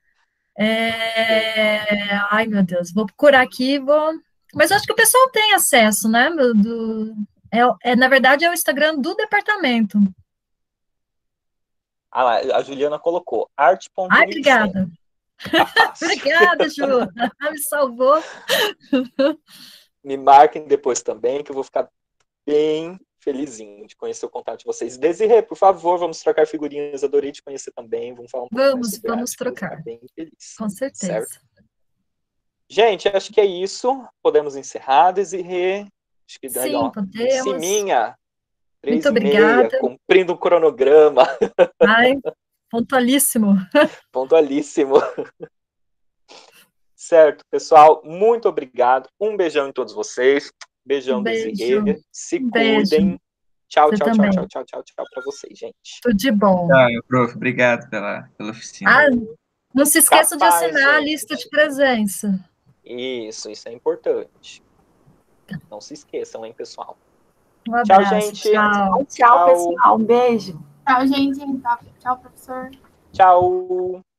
Ai, meu Deus, vou procurar aqui, vou... Mas eu acho que o pessoal tem acesso, né? Na verdade, é o Instagram do departamento. Ah lá, a Juliana colocou, arte.unicef. Ai, obrigada. Obrigada, Ju. Me salvou. Me marquem depois também, que eu vou ficar bem felizinho de conhecer o contato de vocês. Desirê, por favor, vamos trocar figurinhas. Adorei te conhecer também. Vamos falar um pouco mais sobre Vamos arte, trocar. bem feliz. Com certeza. Certo? Gente, acho que é isso. Podemos encerrar, Desirê. Acho que daí, Sim, podemos. Ciminha, 3h30, muito obrigada. cumprindo o cronograma. Ai, pontualíssimo. Pontualíssimo. Certo, pessoal, muito obrigado. Um beijão em todos vocês. Beijão, Desirê. Se cuidem. Tchau para vocês, gente. Tudo de bom. Tchau, prof. Obrigado pela oficina. Não se esqueçam de assinar a lista de presença. Isso é importante. Não se esqueçam, hein, pessoal. Um abraço, tchau, gente. Tchau, pessoal. Um beijo. Tchau, gente. Tchau, professor. Tchau.